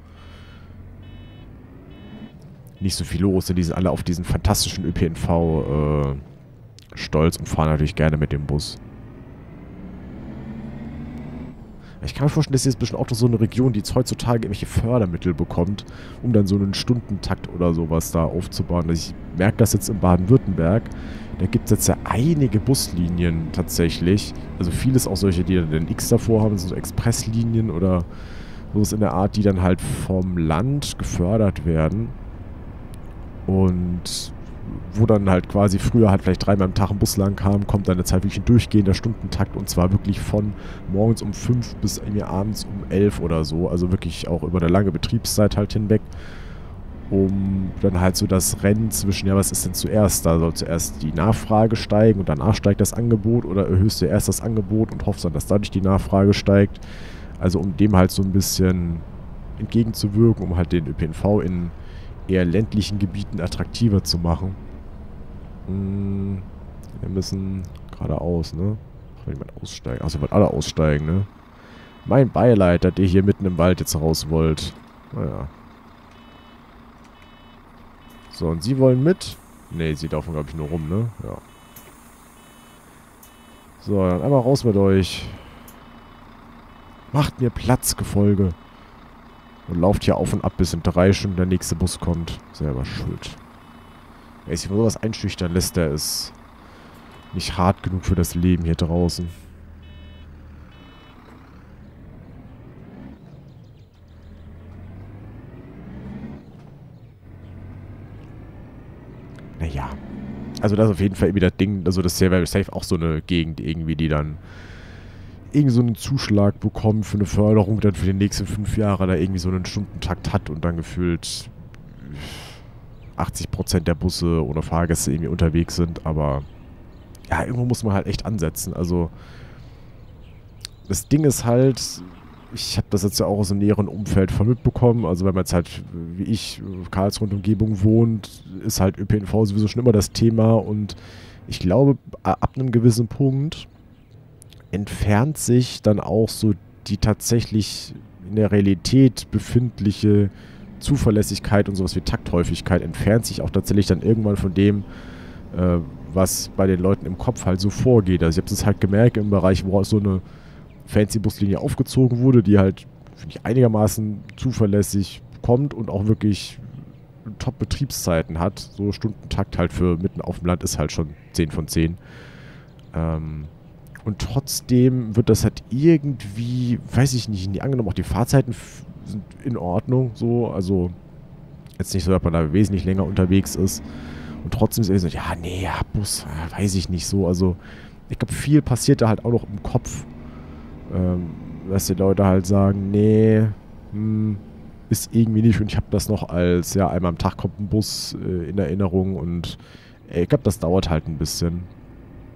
Nicht so viel los, denn die sind alle auf diesen fantastischen Ö P N V äh, stolz und fahren natürlich gerne mit dem Bus. Ich kann mir vorstellen, das ist jetzt bestimmt auch so eine Region, die jetzt heutzutage irgendwelche Fördermittel bekommt, um dann so einen Stundentakt oder sowas da aufzubauen. Also ich merke das jetzt in Baden-Württemberg. Da gibt es jetzt ja einige Buslinien tatsächlich. Also vieles auch solche, die dann den X davor haben, so Expresslinien oder sowas in der Art, die dann halt vom Land gefördert werden. Und wo dann halt quasi früher halt vielleicht dreimal am Tag ein Bus lang kam, kommt dann jetzt halt wirklich ein durchgehender Stundentakt und zwar wirklich von morgens um fünf bis irgendwie abends um elf oder so. Also wirklich auch über eine lange Betriebszeit halt hinweg, um dann halt so das Rennen zwischen, ja, was ist denn zuerst? Da soll zuerst die Nachfrage steigen und danach steigt das Angebot oder erhöhst du erst das Angebot und hoffst dann, dass dadurch die Nachfrage steigt. Also um dem halt so ein bisschen entgegenzuwirken, um halt den Ö P N V in eher ländlichen Gebieten attraktiver zu machen. Hm, wir müssen geradeaus, ne? Will jemand aussteigen? Achso, wollt alle aussteigen, ne? Mein Beileid, dass ihr hier mitten im Wald jetzt raus wollt. Naja. So, und Sie wollen mit? Ne, Sie laufen, glaube ich, nur rum, ne? Ja. So, dann einmal raus mit euch. Macht mir Platz, Gefolge. Und lauft hier auf und ab, bis in drei Stunden der nächste Bus kommt. Selber schuld. Wer sich von sowas einschüchtern lässt, der ist nicht hart genug für das Leben hier draußen. Naja. Also das ist auf jeden Fall irgendwie das Ding, also das ist ja safe auch so eine Gegend irgendwie, die dann irgend so einen Zuschlag bekommen für eine Förderung, dann für die nächsten fünf Jahre da irgendwie so einen Stundentakt hat und dann gefühlt achtzig Prozent der Busse ohne Fahrgäste irgendwie unterwegs sind, aber ja, irgendwo muss man halt echt ansetzen. Also das Ding ist halt, ich habe das jetzt ja auch aus dem näheren Umfeld von mitbekommen, also wenn man jetzt halt, wie ich, Karlsruhe und Umgebung wohnt, ist halt Ö P N V sowieso schon immer das Thema und ich glaube, ab einem gewissen Punkt entfernt sich dann auch so die tatsächlich in der Realität befindliche Zuverlässigkeit und sowas wie Takthäufigkeit entfernt sich auch tatsächlich dann irgendwann von dem, äh, was bei den Leuten im Kopf halt so vorgeht. Also ich habe das halt gemerkt im Bereich, wo so eine fancy Buslinie aufgezogen wurde, die halt, finde ich, einigermaßen zuverlässig kommt und auch wirklich Top-Betriebszeiten hat. So Stundentakt halt für mitten auf dem Land ist halt schon zehn von zehn. Ähm, Und trotzdem wird das halt irgendwie, weiß ich nicht, nie angenommen. Auch die Fahrzeiten sind in Ordnung, so. Also jetzt nicht so, dass man da wesentlich länger unterwegs ist. Und trotzdem ist er so, ja, nee, ja, Bus, weiß ich nicht so. Also ich glaube, viel passiert da halt auch noch im Kopf. Ähm, dass die Leute halt sagen, nee, hm, ist irgendwie nicht. Und ich habe das noch als, ja, einmal am Tag kommt ein Bus äh, in Erinnerung. Und ey, ich glaube, das dauert halt ein bisschen.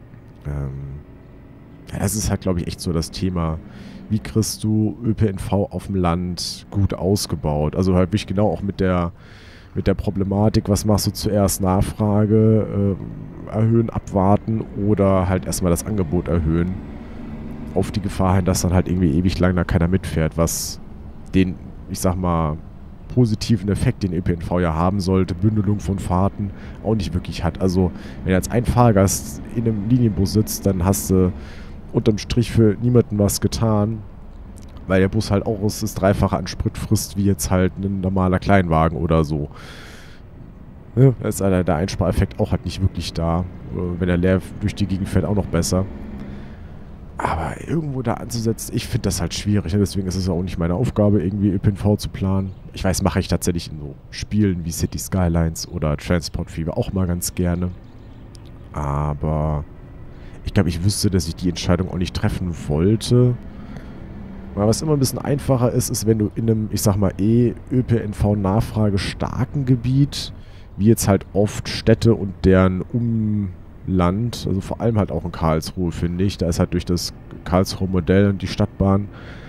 Ähm, ja, das ist halt, glaube ich, echt so das Thema, wie kriegst du Ö P N V auf dem Land gut ausgebaut? Also halt wirklich genau auch mit der, mit der Problematik, was machst du zuerst? Nachfrage äh, erhöhen, abwarten oder halt erstmal das Angebot erhöhen. Auf die Gefahr hin, dass dann halt irgendwie ewig lang da keiner mitfährt, was den, ich sag mal, positiven Effekt, den Ö P N V ja haben sollte, Bündelung von Fahrten, auch nicht wirklich hat. Also wenn jetzt ein Fahrgast in einem Linienbus sitzt, dann hast du unterm Strich für niemanden was getan, weil der Bus halt auch das Dreifache an Sprit frisst, wie jetzt halt ein normaler Kleinwagen oder so. Ja, da ist halt der Einspareffekt auch halt nicht wirklich da. Wenn er leer durch die Gegend fährt, auch noch besser. Aber irgendwo da anzusetzen, ich finde das halt schwierig. Ne? Deswegen ist es auch nicht meine Aufgabe, irgendwie Ö P N V zu planen. Ich weiß, mache ich tatsächlich in so Spielen wie City Skylines oder Transport Fever auch mal ganz gerne. Aber ich glaube, ich wüsste, dass ich die Entscheidung auch nicht treffen wollte. Weil was immer ein bisschen einfacher ist, ist, wenn du in einem, ich sag mal, eh Ö P N V-Nachfrage starken Gebiet, wie jetzt halt oft Städte und deren Umland, also vor allem halt auch in Karlsruhe, finde ich, da ist halt durch das Karlsruhe-Modell und die Stadtbahn,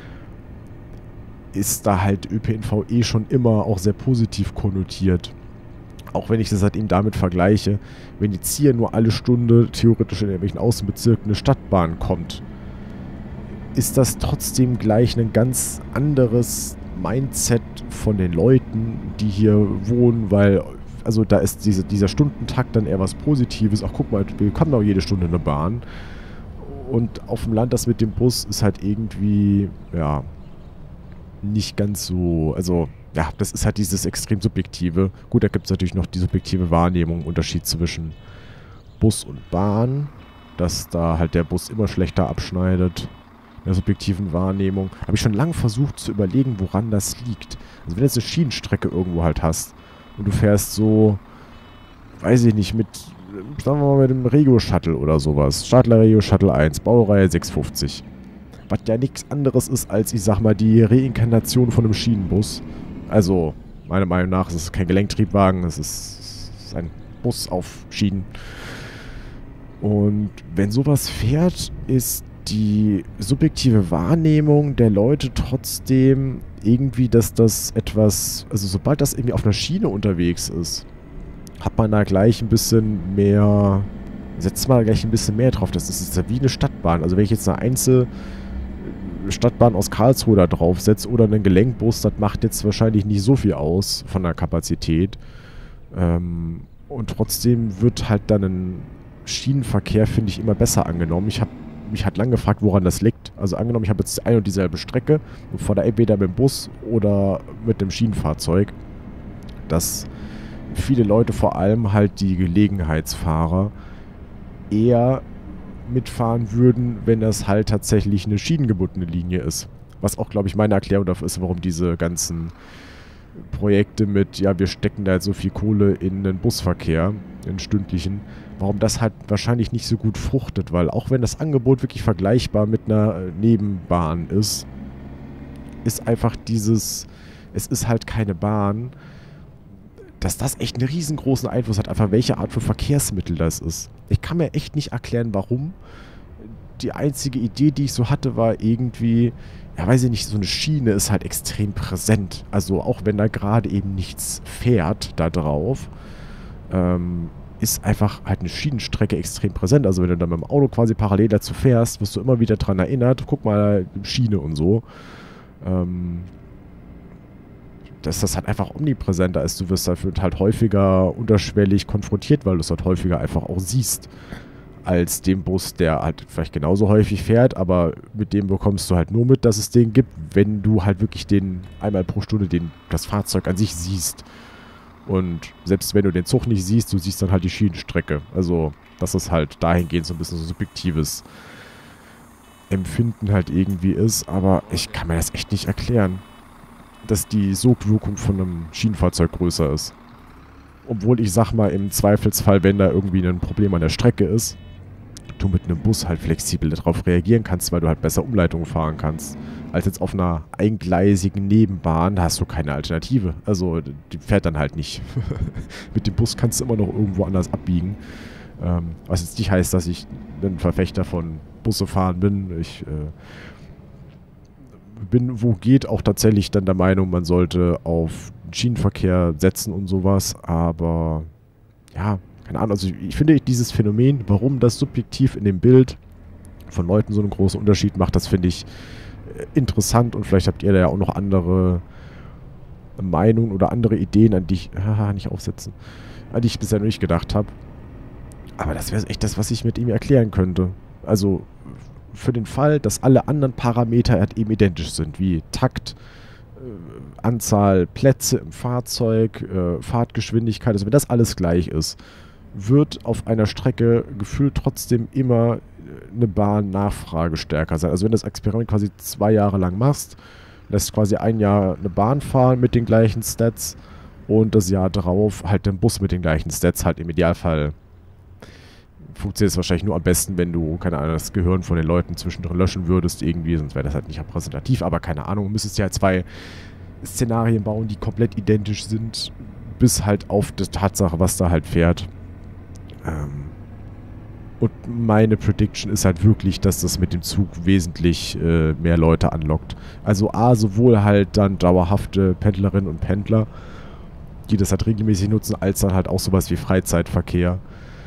ist da halt Ö P N V eh schon immer auch sehr positiv konnotiert. Auch wenn ich das halt eben damit vergleiche, wenn jetzt hier nur alle Stunde theoretisch in irgendwelchen Außenbezirken eine Stadtbahn kommt, ist das trotzdem gleich ein ganz anderes Mindset von den Leuten, die hier wohnen, weil, also da ist diese, dieser Stundentakt dann eher was Positives. Ach, guck mal, wir kommen auch jede Stunde eine Bahn. Und auf dem Land das mit dem Bus ist halt irgendwie, ja, nicht ganz so, also, ja, das ist halt dieses extrem Subjektive. Gut, da gibt es natürlich noch die subjektive Wahrnehmung, Unterschied zwischen Bus und Bahn, dass da halt der Bus immer schlechter abschneidet. In der subjektiven Wahrnehmung. Habe ich schon lange versucht zu überlegen, woran das liegt. Also wenn du jetzt eine Schienenstrecke irgendwo halt hast und du fährst so, weiß ich nicht, mit, sagen wir mal, mit dem Regio-Shuttle oder sowas. Stadler Regio-Shuttle eins, Baureihe sechshundertfünfzig. Was ja nichts anderes ist als, ich sag mal, die Reinkarnation von einem Schienenbus. Also, meiner Meinung nach ist es kein Gelenktriebwagen, es ist, es ist ein Bus auf Schienen. Und wenn sowas fährt, ist die subjektive Wahrnehmung der Leute trotzdem irgendwie, dass das etwas, also sobald das irgendwie auf einer Schiene unterwegs ist, hat man da gleich ein bisschen mehr, setzt man da gleich ein bisschen mehr drauf. Das ist ja wie eine Stadtbahn. Also wenn ich jetzt eine einzelne Stadtbahn aus Karlsruhe da drauf setze oder einen Gelenkbus, das macht jetzt wahrscheinlich nicht so viel aus von der Kapazität. Ähm, und trotzdem wird halt dann ein Schienenverkehr, finde ich, immer besser angenommen. Ich habe mich halt lange gefragt, woran das liegt. Also angenommen, ich habe jetzt eine und dieselbe Strecke und fahre da entweder mit dem Bus oder mit dem Schienenfahrzeug, dass viele Leute, vor allem halt die Gelegenheitsfahrer, eher mitfahren würden, wenn das halt tatsächlich eine schienengebundene Linie ist. Was auch, glaube ich, meine Erklärung dafür ist, warum diese ganzen Projekte mit, ja, wir stecken da jetzt so viel Kohle in den Busverkehr, in stündlichen, warum das halt wahrscheinlich nicht so gut fruchtet, weil auch wenn das Angebot wirklich vergleichbar mit einer Nebenbahn ist, ist einfach dieses, es ist halt keine Bahn, dass das echt einen riesengroßen Einfluss hat, einfach welche Art von Verkehrsmittel das ist. Ich kann mir echt nicht erklären, warum. Die einzige Idee, die ich so hatte, war irgendwie, ja, weiß ich nicht, so eine Schiene ist halt extrem präsent. Also auch wenn da gerade eben nichts fährt da drauf, ähm, ist einfach halt eine Schienenstrecke extrem präsent. Also wenn du dann mit dem Auto quasi parallel dazu fährst, wirst du immer wieder dran erinnert, guck mal, Schiene und so. Ähm, dass das halt einfach omnipräsenter ist. Du wirst dafür halt häufiger unterschwellig konfrontiert, weil du es halt häufiger einfach auch siehst, als dem Bus, der halt vielleicht genauso häufig fährt, aber mit dem bekommst du halt nur mit, dass es den gibt, wenn du halt wirklich den einmal pro Stunde den, das Fahrzeug an sich siehst. Und selbst wenn du den Zug nicht siehst, du siehst dann halt die Schienenstrecke. Also, dass es halt dahingehend so ein bisschen so subjektives Empfinden halt irgendwie ist, aber ich kann mir das echt nicht erklären, dass die Sogwirkung von einem Schienenfahrzeug größer ist. Obwohl ich sag mal, im Zweifelsfall, wenn da irgendwie ein Problem an der Strecke ist, du mit einem Bus halt flexibel darauf reagieren kannst, weil du halt besser Umleitungen fahren kannst. Als jetzt auf einer eingleisigen Nebenbahn, da hast du keine Alternative. Also, die fährt dann halt nicht. Mit dem Bus kannst du immer noch irgendwo anders abbiegen. Ähm, was jetzt nicht heißt, dass ich ein Verfechter von Busse fahren bin. Ich äh, bin, wo geht, auch tatsächlich dann der Meinung, man sollte auf Schienenverkehr setzen und sowas. Aber ja, keine Ahnung. Also ich, ich finde dieses Phänomen, warum das subjektiv in dem Bild von Leuten so einen großen Unterschied macht, das finde ich äh, interessant. Und vielleicht habt ihr da ja auch noch andere Meinungen oder andere Ideen, an die ich, haha, nicht aufsetzen, an die ich bisher noch nicht gedacht habe. Aber das wäre echt das, was ich mit ihm erklären könnte. Also für den Fall, dass alle anderen Parameter halt eben identisch sind, wie Takt, äh, Anzahl Plätze im Fahrzeug, äh, Fahrtgeschwindigkeit, also wenn das alles gleich ist, wird auf einer Strecke gefühlt trotzdem immer eine Bahn-Nachfrage stärker sein. Also wenn du das Experiment quasi zwei Jahre lang machst, lässt quasi ein Jahr eine Bahn fahren mit den gleichen Stats und das Jahr drauf halt den Bus mit den gleichen Stats, halt im Idealfall funktioniert es wahrscheinlich nur am besten, wenn du, keine Ahnung, das Gehirn von den Leuten zwischendrin löschen würdest irgendwie, sonst wäre das halt nicht repräsentativ, aber keine Ahnung, du müsstest ja halt zwei Szenarien bauen, die komplett identisch sind, bis halt auf die Tatsache, was da halt fährt. Ähm und meine Prediction ist halt wirklich, dass das mit dem Zug wesentlich äh, mehr Leute anlockt. Also A, sowohl halt dann dauerhafte Pendlerinnen und Pendler, die das halt regelmäßig nutzen, als dann halt auch sowas wie Freizeitverkehr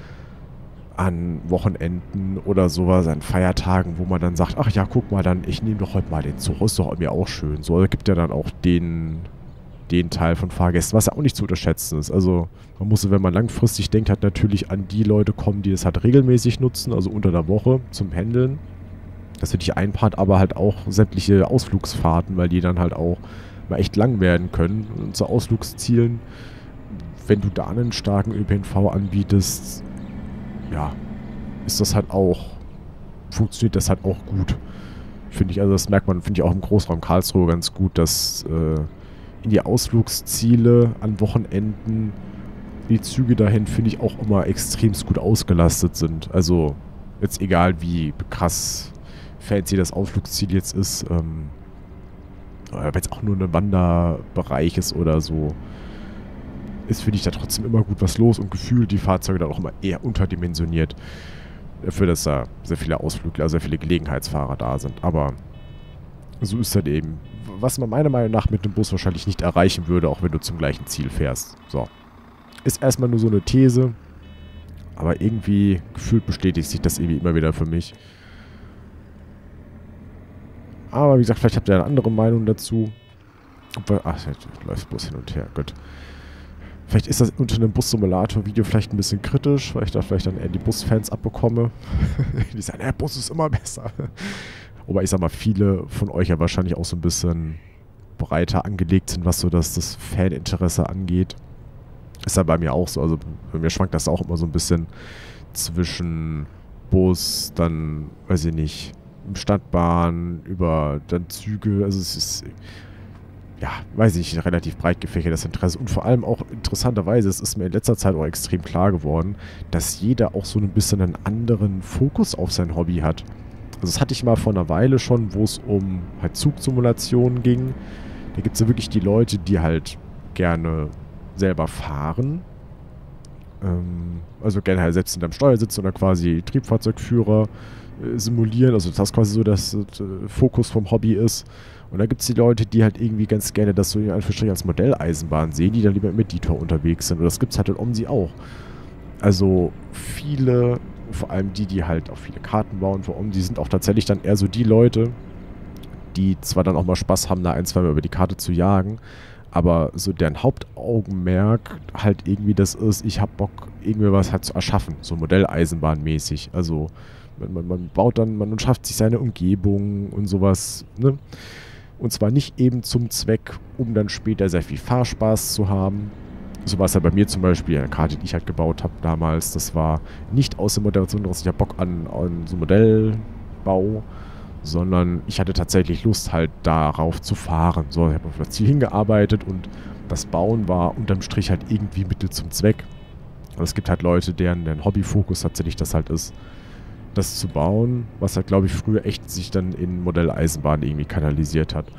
an Wochenenden oder sowas, an Feiertagen, wo man dann sagt, ach ja, guck mal, dann ich nehme doch heute mal den Zug, ist doch mir auch schön. So, da gibt ja dann auch den, den Teil von Fahrgästen, was ja auch nicht zu unterschätzen ist. Also man muss, wenn man langfristig denkt, halt natürlich an die Leute kommen, die es halt regelmäßig nutzen, also unter der Woche zum Pendeln. Das finde ich ein Part, aber halt auch sämtliche Ausflugsfahrten, weil die dann halt auch mal echt lang werden können. Und zu Ausflugszielen, wenn du da einen starken Ö P N V anbietest, ja, ist das halt auch, funktioniert das halt auch gut. Finde ich, also das merkt man, finde ich auch im Großraum Karlsruhe ganz gut, dass äh, in die Ausflugsziele an Wochenenden die Züge dahin, finde ich, auch immer extremst gut ausgelastet sind. Also jetzt egal, wie krass fancy das Ausflugsziel jetzt ist, ähm, wenn es auch nur ein Wanderbereich ist oder so, ist, finde ich, da trotzdem immer gut was los und gefühlt die Fahrzeuge dann auch immer eher unterdimensioniert. Dafür, dass da sehr viele Ausflügler, sehr viele Gelegenheitsfahrer da sind. Aber so ist das eben. Was man meiner Meinung nach mit dem Bus wahrscheinlich nicht erreichen würde, auch wenn du zum gleichen Ziel fährst. So. Ist erstmal nur so eine These, aber irgendwie gefühlt bestätigt sich das irgendwie immer wieder für mich. Aber wie gesagt, vielleicht habt ihr eine andere Meinung dazu. Ach, jetzt läuft der Bus hin und her, gut. Vielleicht ist das unter einem Bus-Simulator-Video vielleicht ein bisschen kritisch, weil ich da vielleicht dann eher die Bus-Fans abbekomme. Die sagen, der Bus ist immer besser. Aber ich sag mal, viele von euch ja wahrscheinlich auch so ein bisschen breiter angelegt sind, was so das, das Faninteresse angeht. Ist ja bei mir auch so. Also bei mir schwankt das auch immer so ein bisschen zwischen Bus, dann, weiß ich nicht, Stadtbahn, über dann Züge. Also es ist, ja, weiß ich nicht, relativ breit gefächert das Interesse. Und vor allem auch interessanterweise, es ist mir in letzter Zeit auch extrem klar geworden, dass jeder auch so ein bisschen einen anderen Fokus auf sein Hobby hat. Also das hatte ich mal vor einer Weile schon, wo es um halt Zugsimulationen ging. Da gibt es ja wirklich die Leute, die halt gerne selber fahren. Ähm, also gerne halt selbst hinterm Steuer sitzen oder quasi Triebfahrzeugführer äh, simulieren. Also das quasi so das äh, Fokus vom Hobby ist. Und da gibt es die Leute, die halt irgendwie ganz gerne das so in Anführungsstrichen als Modelleisenbahn sehen, die dann lieber im Editor unterwegs sind. Und das gibt es halt in OMSI auch. Also viele, vor allem die, die halt auch viele Karten bauen für OMSI, sind auch tatsächlich dann eher so die Leute, die zwar dann auch mal Spaß haben, da ein, zwei Mal über die Karte zu jagen, aber so deren Hauptaugenmerk halt irgendwie das ist, ich hab Bock, irgendwie was halt zu erschaffen, so Modelleisenbahnmäßig. Also man, man, man baut dann, man schafft sich seine Umgebung und sowas, ne? Und zwar nicht eben zum Zweck, um dann später sehr viel Fahrspaß zu haben. So war es ja bei mir zum Beispiel, eine Karte, die ich halt gebaut habe damals, das war nicht aus der Moderation raus, ich habe Bock an, an so Modellbau, sondern ich hatte tatsächlich Lust halt darauf zu fahren. So, ich habe auf das Ziel hingearbeitet und das Bauen war unterm Strich halt irgendwie Mittel zum Zweck. Aber es gibt halt Leute, deren, deren Hobbyfokus tatsächlich das halt ist, das zu bauen, was halt, glaube ich, früher echt sich dann in Modelleisenbahn irgendwie kanalisiert hat.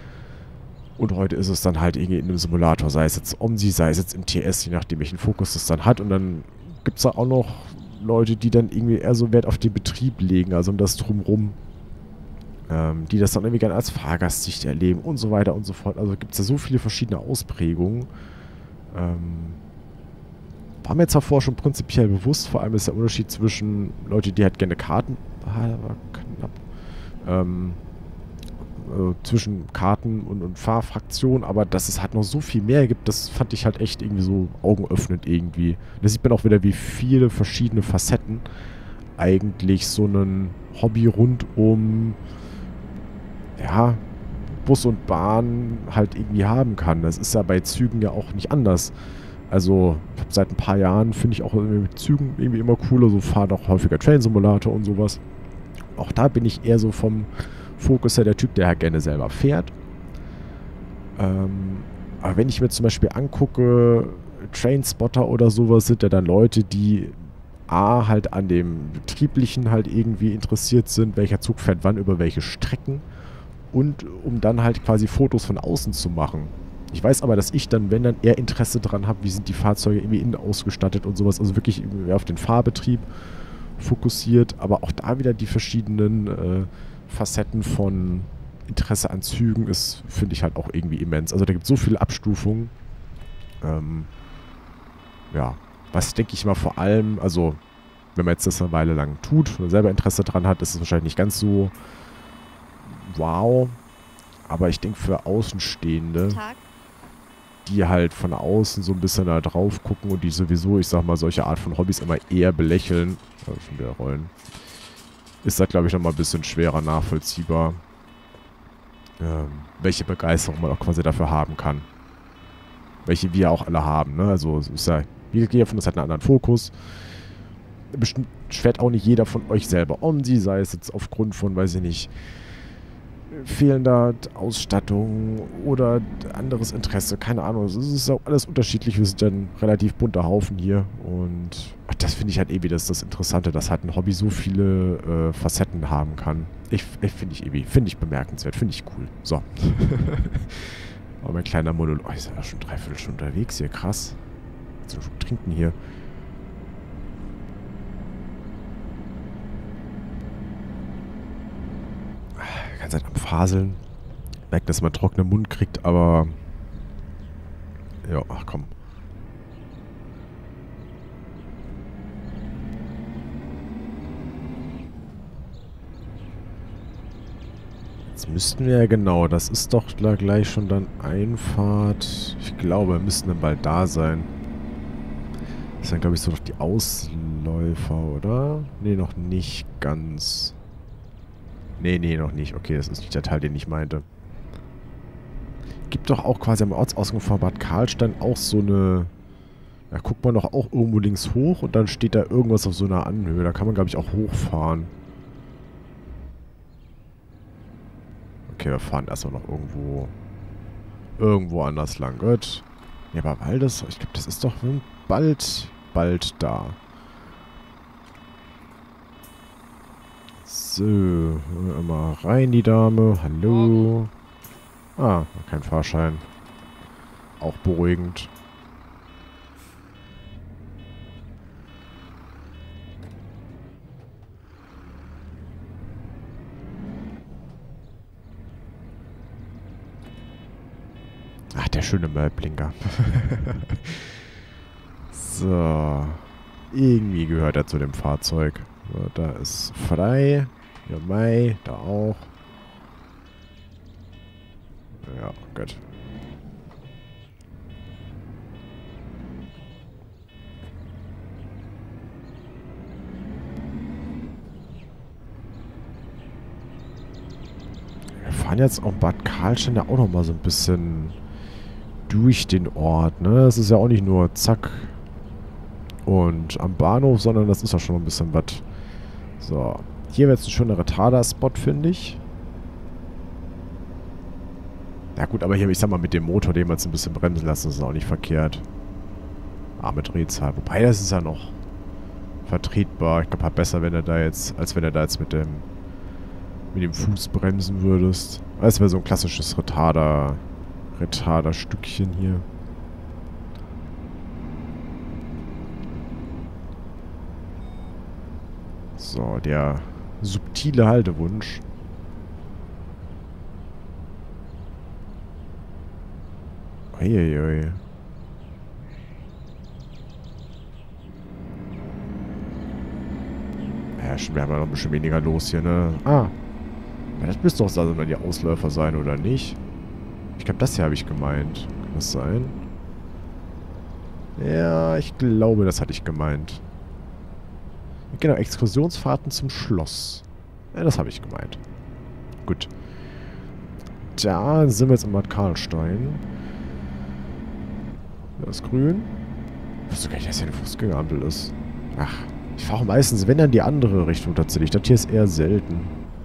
Und heute ist es dann halt irgendwie in einem Simulator, sei es jetzt OMSI, sei es jetzt im T S, je nachdem welchen Fokus es dann hat. Und dann gibt es da auch noch Leute, die dann irgendwie eher so Wert auf den Betrieb legen, also um das Drumrum. Ähm, die das dann irgendwie gerne als Fahrgastsicht erleben und so weiter und so fort. Also gibt es ja so viele verschiedene Ausprägungen. Ähm, war mir zwar vorher schon prinzipiell bewusst, vor allem ist der Unterschied zwischen Leute, die halt gerne Karten... Ah, da war knapp. Ähm, äh, zwischen Karten und, und Fahrfraktionen, aber dass es halt noch so viel mehr gibt, das fand ich halt echt irgendwie so augenöffnend irgendwie. Da sieht man auch wieder, wie viele verschiedene Facetten eigentlich so ein Hobby rund um ja, Bus und Bahn halt irgendwie haben kann. Das ist ja bei Zügen ja auch nicht anders. Also seit ein paar Jahren finde ich auch mit Zügen irgendwie immer cooler, so fahre auch häufiger Train Simulator und sowas. Auch da bin ich eher so vom Fokus her der Typ, der halt gerne selber fährt. Ähm, aber wenn ich mir zum Beispiel angucke, Trainspotter oder sowas, sind ja dann Leute, die A, halt an dem Betrieblichen halt irgendwie interessiert sind, welcher Zug fährt wann über welche Strecken und um dann halt quasi Fotos von außen zu machen. Ich weiß aber, dass ich dann, wenn dann eher Interesse dran habe, wie sind die Fahrzeuge irgendwie innen ausgestattet und sowas, also wirklich auf den Fahrbetrieb fokussiert, aber auch da wieder die verschiedenen äh, Facetten von Interesse an Zügen ist, finde ich halt auch irgendwie immens. Also da gibt es so viele Abstufungen. Ähm, ja, was denke ich mal vor allem, also wenn man jetzt das eine Weile lang tut oder selber Interesse dran hat, ist es wahrscheinlich nicht ganz so wow. Aber ich denke für Außenstehende, Tag. die halt von außen so ein bisschen da drauf gucken und die sowieso, ich sag mal, solche Art von Hobbys immer eher belächeln, also schon wieder rollen, ist das, glaube ich, nochmal ein bisschen schwerer nachvollziehbar, ähm, welche Begeisterung man auch quasi dafür haben kann. Welche wir auch alle haben, ne? Also, es ist ja, jeder von uns hat einen anderen Fokus. Bestimmt fährt auch nicht jeder von euch selber Omsi, sei es jetzt aufgrund von, weiß ich nicht, fehlender Ausstattung oder anderes Interesse, keine Ahnung. Es ist auch alles unterschiedlich. Wir sind ja ein relativ bunter Haufen hier und das finde ich halt irgendwie das, das Interessante, dass halt ein Hobby so viele äh, Facetten haben kann. Ich, ich finde ich irgendwie, finde ich bemerkenswert, finde ich cool. So. Aber mein kleiner Monolog, oh, ich bin ja schon dreiviertel Stunde unterwegs hier, krass. Jetzt noch schon trinken hier. Ganz halt am Faseln. Merkt, dass man trockenen Mund kriegt, aber ja, ach komm. Jetzt müssten wir ja genau, das ist doch gleich schon dann Einfahrt. Ich glaube, wir müssten dann bald da sein. Das sind, glaube ich, so doch die Ausläufer, oder? Nee, noch nicht ganz. Nee, nee, noch nicht. Okay, das ist nicht der Teil, den ich meinte. Gibt doch auch quasi am Ortsausgang von Bad Karlstein auch so eine... Da guckt man doch auch irgendwo links hoch und dann steht da irgendwas auf so einer Anhöhe. Da kann man, glaube ich, auch hochfahren. Okay, wir fahren erstmal noch irgendwo... Irgendwo anders lang. Gut. Ja, aber Waldes... Ich glaube, das ist doch bald... Bald da. So, immer rein, die Dame. Hallo. Ah, kein Fahrschein. Auch beruhigend. Ach, der schöne Müllblinker. So. Irgendwie gehört er zu dem Fahrzeug. So, da ist frei. Ja, Mai, da auch. Ja, gut. Wir fahren jetzt auch Bad Karlstein ja auch noch mal so ein bisschen durch den Ort, ne? Das ist ja auch nicht nur zack und am Bahnhof, sondern das ist ja schon ein bisschen was. So, hier wäre jetzt ein schöner Retarder-Spot, finde ich. Ja gut, aber hier, ich sag mal, mit dem Motor, den wir jetzt ein bisschen bremsen lassen, ist auch nicht verkehrt. Arme Drehzahl. Wobei, das ist ja noch vertretbar. Ich glaube, halt besser, wenn er da jetzt, als wenn er da jetzt mit dem mit dem Fuß bremsen würdest. Das wäre so ein klassisches Retarder, Retarder-Stückchen hier. So, der subtile Haltewunsch. Uiuiui. Ja, schon, wir haben ja noch ein bisschen weniger los hier, ne? Ah. Ja, das müsste doch also dann die Ausläufer sein, oder nicht? Ich glaube, das hier habe ich gemeint. Kann das sein? Ja, ich glaube, das hatte ich gemeint. Genau, Exkursionsfahrten zum Schloss. Ja, das habe ich gemeint. Gut. Da sind wir jetzt in Bad Karlstein. Das ist grün. Ich wusste gar nicht, dass hier eine Fußgängerampel ist. Ach, ich fahre meistens, wenn dann die andere Richtung tatsächlich. Das hier ist eher selten.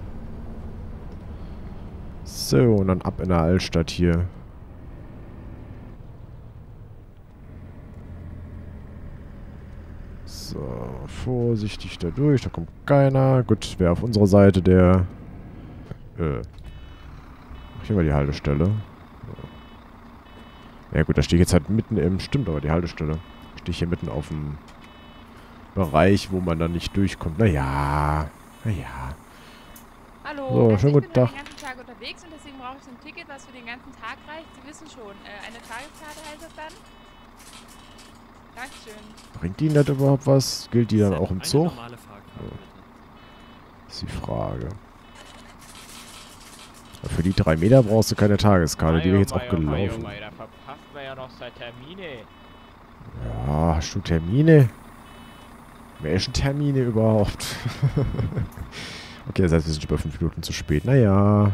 So, und dann ab in der Altstadt hier. So, vorsichtig da durch. Da kommt keiner. Gut, wer auf unserer Seite, der... Äh... Ach, hier war die Haltestelle. Ja gut, da stehe ich jetzt halt mitten im... Stimmt aber, die Haltestelle. Stehe ich hier mitten auf dem Bereich, wo man dann nicht durchkommt. Naja, naja. Hallo, So, also schönen ich guten bin Tag. heute den ganzen Tag unterwegs und deswegen brauche ich so ein Ticket, was für den ganzen Tag reicht. Sie wissen schon, äh, eine Tageskarte heißt das dann. Dankeschön. Bringt Ihnen das überhaupt was? Gilt die dann auch im Eine Zug? normale Fahrkarte, Ja. bitte. Ist die Frage. Aber für die drei Meter brauchst du keine Tageskarte. Die wäre jetzt auch gelaufen. Da verpasst man ja noch seine Termine. Ja, hast du Termine? Welche Termine überhaupt? Okay, das heißt, wir sind über fünf Minuten zu spät. Naja.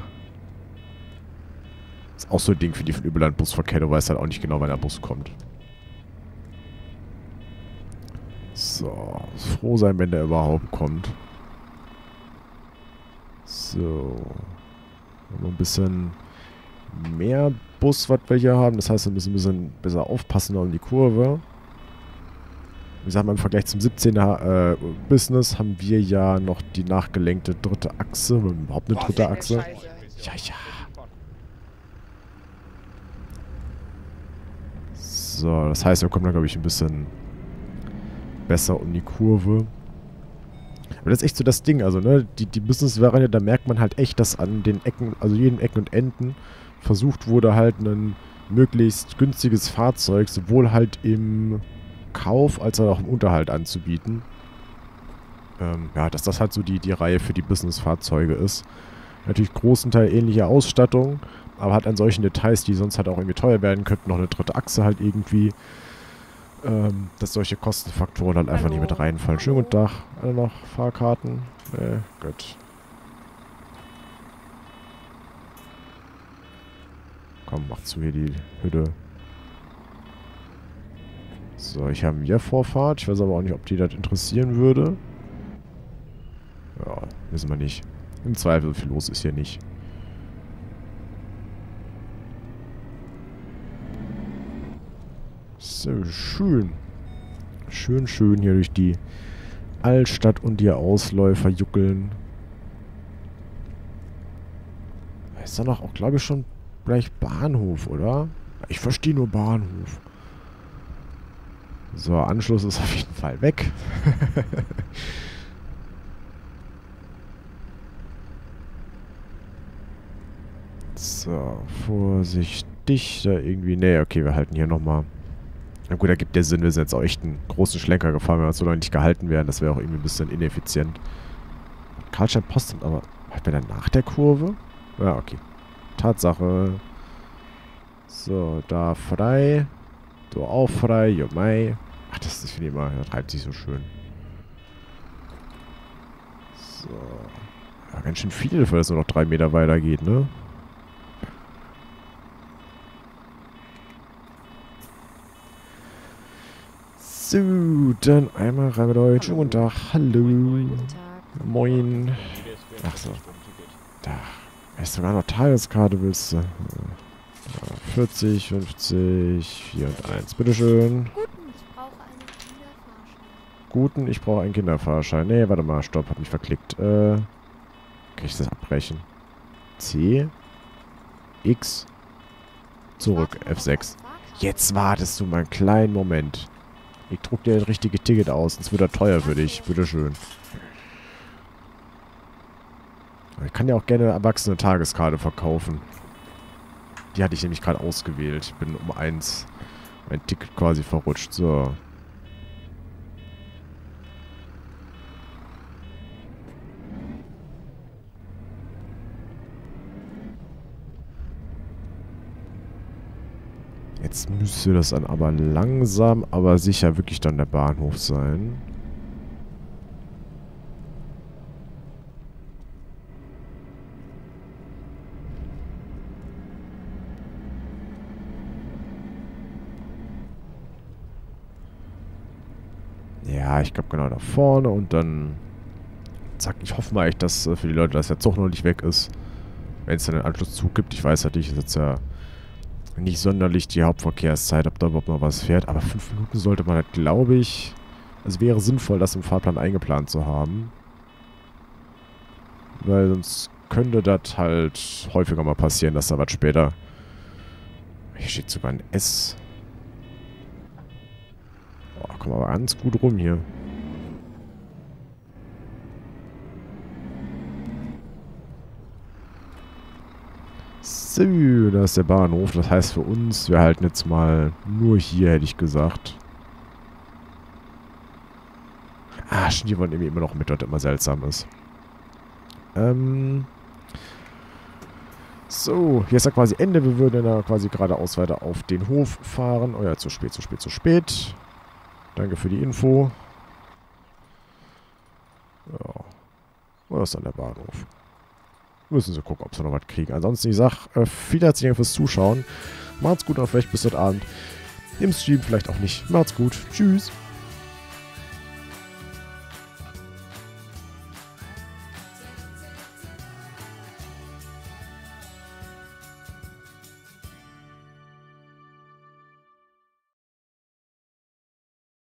Ist auch so ein Ding für die von Überland-Busverkehr. Du weißt halt auch nicht genau, wann der Bus kommt. So. Froh sein, wenn der überhaupt kommt. So. Noch ein bisschen mehr Bus, was wir hier haben. Das heißt, wir müssen ein bisschen besser aufpassen um die Kurve. Wie gesagt, im Vergleich zum siebzehner äh, Business haben wir ja noch die nachgelenkte dritte Achse. Überhaupt eine dritte Achse. Ja, ja. So, das heißt, wir kommen da, glaube ich, ein bisschen besser um die Kurve. Aber das ist echt so das Ding, also, ne, die, die Business-Variante, da merkt man halt echt, dass an den Ecken, also jeden Ecken und Enden versucht wurde, halt ein möglichst günstiges Fahrzeug, sowohl halt im Kauf als auch im Unterhalt anzubieten. Ähm, ja, dass das halt so die, die Reihe für die Business-Fahrzeuge ist. Natürlich großen Teil ähnliche Ausstattung, aber hat an solchen Details, die sonst halt auch irgendwie teuer werden könnten, noch eine dritte Achse halt irgendwie, ähm, dass solche Kostenfaktoren halt einfach Hallo. nicht mit reinfallen. Schönen guten Tag. Alle noch Fahrkarten? Nee, gut. Komm, mach zu hier die Hütte. So, ich habe hier Vorfahrt. Ich weiß aber auch nicht, ob die das interessieren würde. Ja, wissen wir nicht. Im Zweifel, viel los ist hier nicht. So, schön. Schön, schön hier durch die Altstadt und die Ausläufer juckeln. Ist da noch auch, glaube ich, schon gleich Bahnhof, oder? Ich verstehe nur Bahnhof. So, Anschluss ist auf jeden Fall weg. So, vorsichtig da irgendwie. Nee, okay, wir halten hier nochmal. Na gut, da gibt der Sinn, wir sind jetzt auch echt einen großen Schlenker gefahren, wenn wir so lange nicht gehalten werden. Das wäre auch irgendwie ein bisschen ineffizient. Karlstein Postamt, aber hat wir dann nach der Kurve? Ja, okay. Tatsache. So, da frei. Du auch frei, jo mei. Ach, das ist, finde ich immer, das treibt sich so schön. So. Ja, ganz schön viel, weil es nur noch drei Meter weiter geht, ne? So, dann einmal rein mit euch. Schönen guten Tag. Hallo. Guten Tag. Moin. Ach so. Da. Weißt du, sogar noch Tageskarte willst du? Ja, vierzig, fünfzig, vier und eins. Bitteschön. Guten, ich brauche einen Kinderfahrschein. Guten, ich brauche einen Kinderfahrschein. Nee, warte mal, stopp, hat mich verklickt. Äh, kann ich das abbrechen? C, X, zurück, F sechs. Jetzt wartest du mal einen kleinen Moment. Ich druck dir das richtige Ticket aus, sonst wird das teuer für dich. Bitteschön. Ich kann ja auch gerne erwachsene Tageskarte verkaufen. Die hatte ich nämlich gerade ausgewählt. Ich bin um eins mein Ticket quasi verrutscht. So. Jetzt müsste das dann aber langsam, aber sicher wirklich dann der Bahnhof sein. Ja, ich glaube genau da vorne und dann zack, ich hoffe mal echt, dass äh, für die Leute, dass der Zug noch nicht weg ist. Wenn es dann einen Anschlusszug gibt, ich weiß natürlich, ist jetzt ja nicht sonderlich die Hauptverkehrszeit, ob da überhaupt noch was fährt, aber fünf Minuten sollte man halt, glaube ich, es wäre sinnvoll, das im Fahrplan eingeplant zu haben. Weil sonst könnte das halt häufiger mal passieren, dass da was später... Hier steht sogar ein S. Boah, komm aber ganz gut rum hier. So, da ist der Bahnhof. Das heißt für uns, wir halten jetzt mal nur hier, hätte ich gesagt. Ah, stimmt, die wollen irgendwie immer noch mit, was immer seltsam ist. Ähm... So, hier ist ja quasi Ende. Wir würden dann quasi geradeaus weiter auf den Hof fahren. Oh ja, zu spät, zu spät, zu spät. Danke für die Info. Ja. Wo ist dann der Bahnhof? Müssen sie gucken, ob sie noch was kriegen. Ansonsten, ich sag, äh, vielen herzlichen Dank fürs Zuschauen. Macht's gut und vielleicht bis heute Abend. Im Stream vielleicht auch nicht. Macht's gut. Tschüss.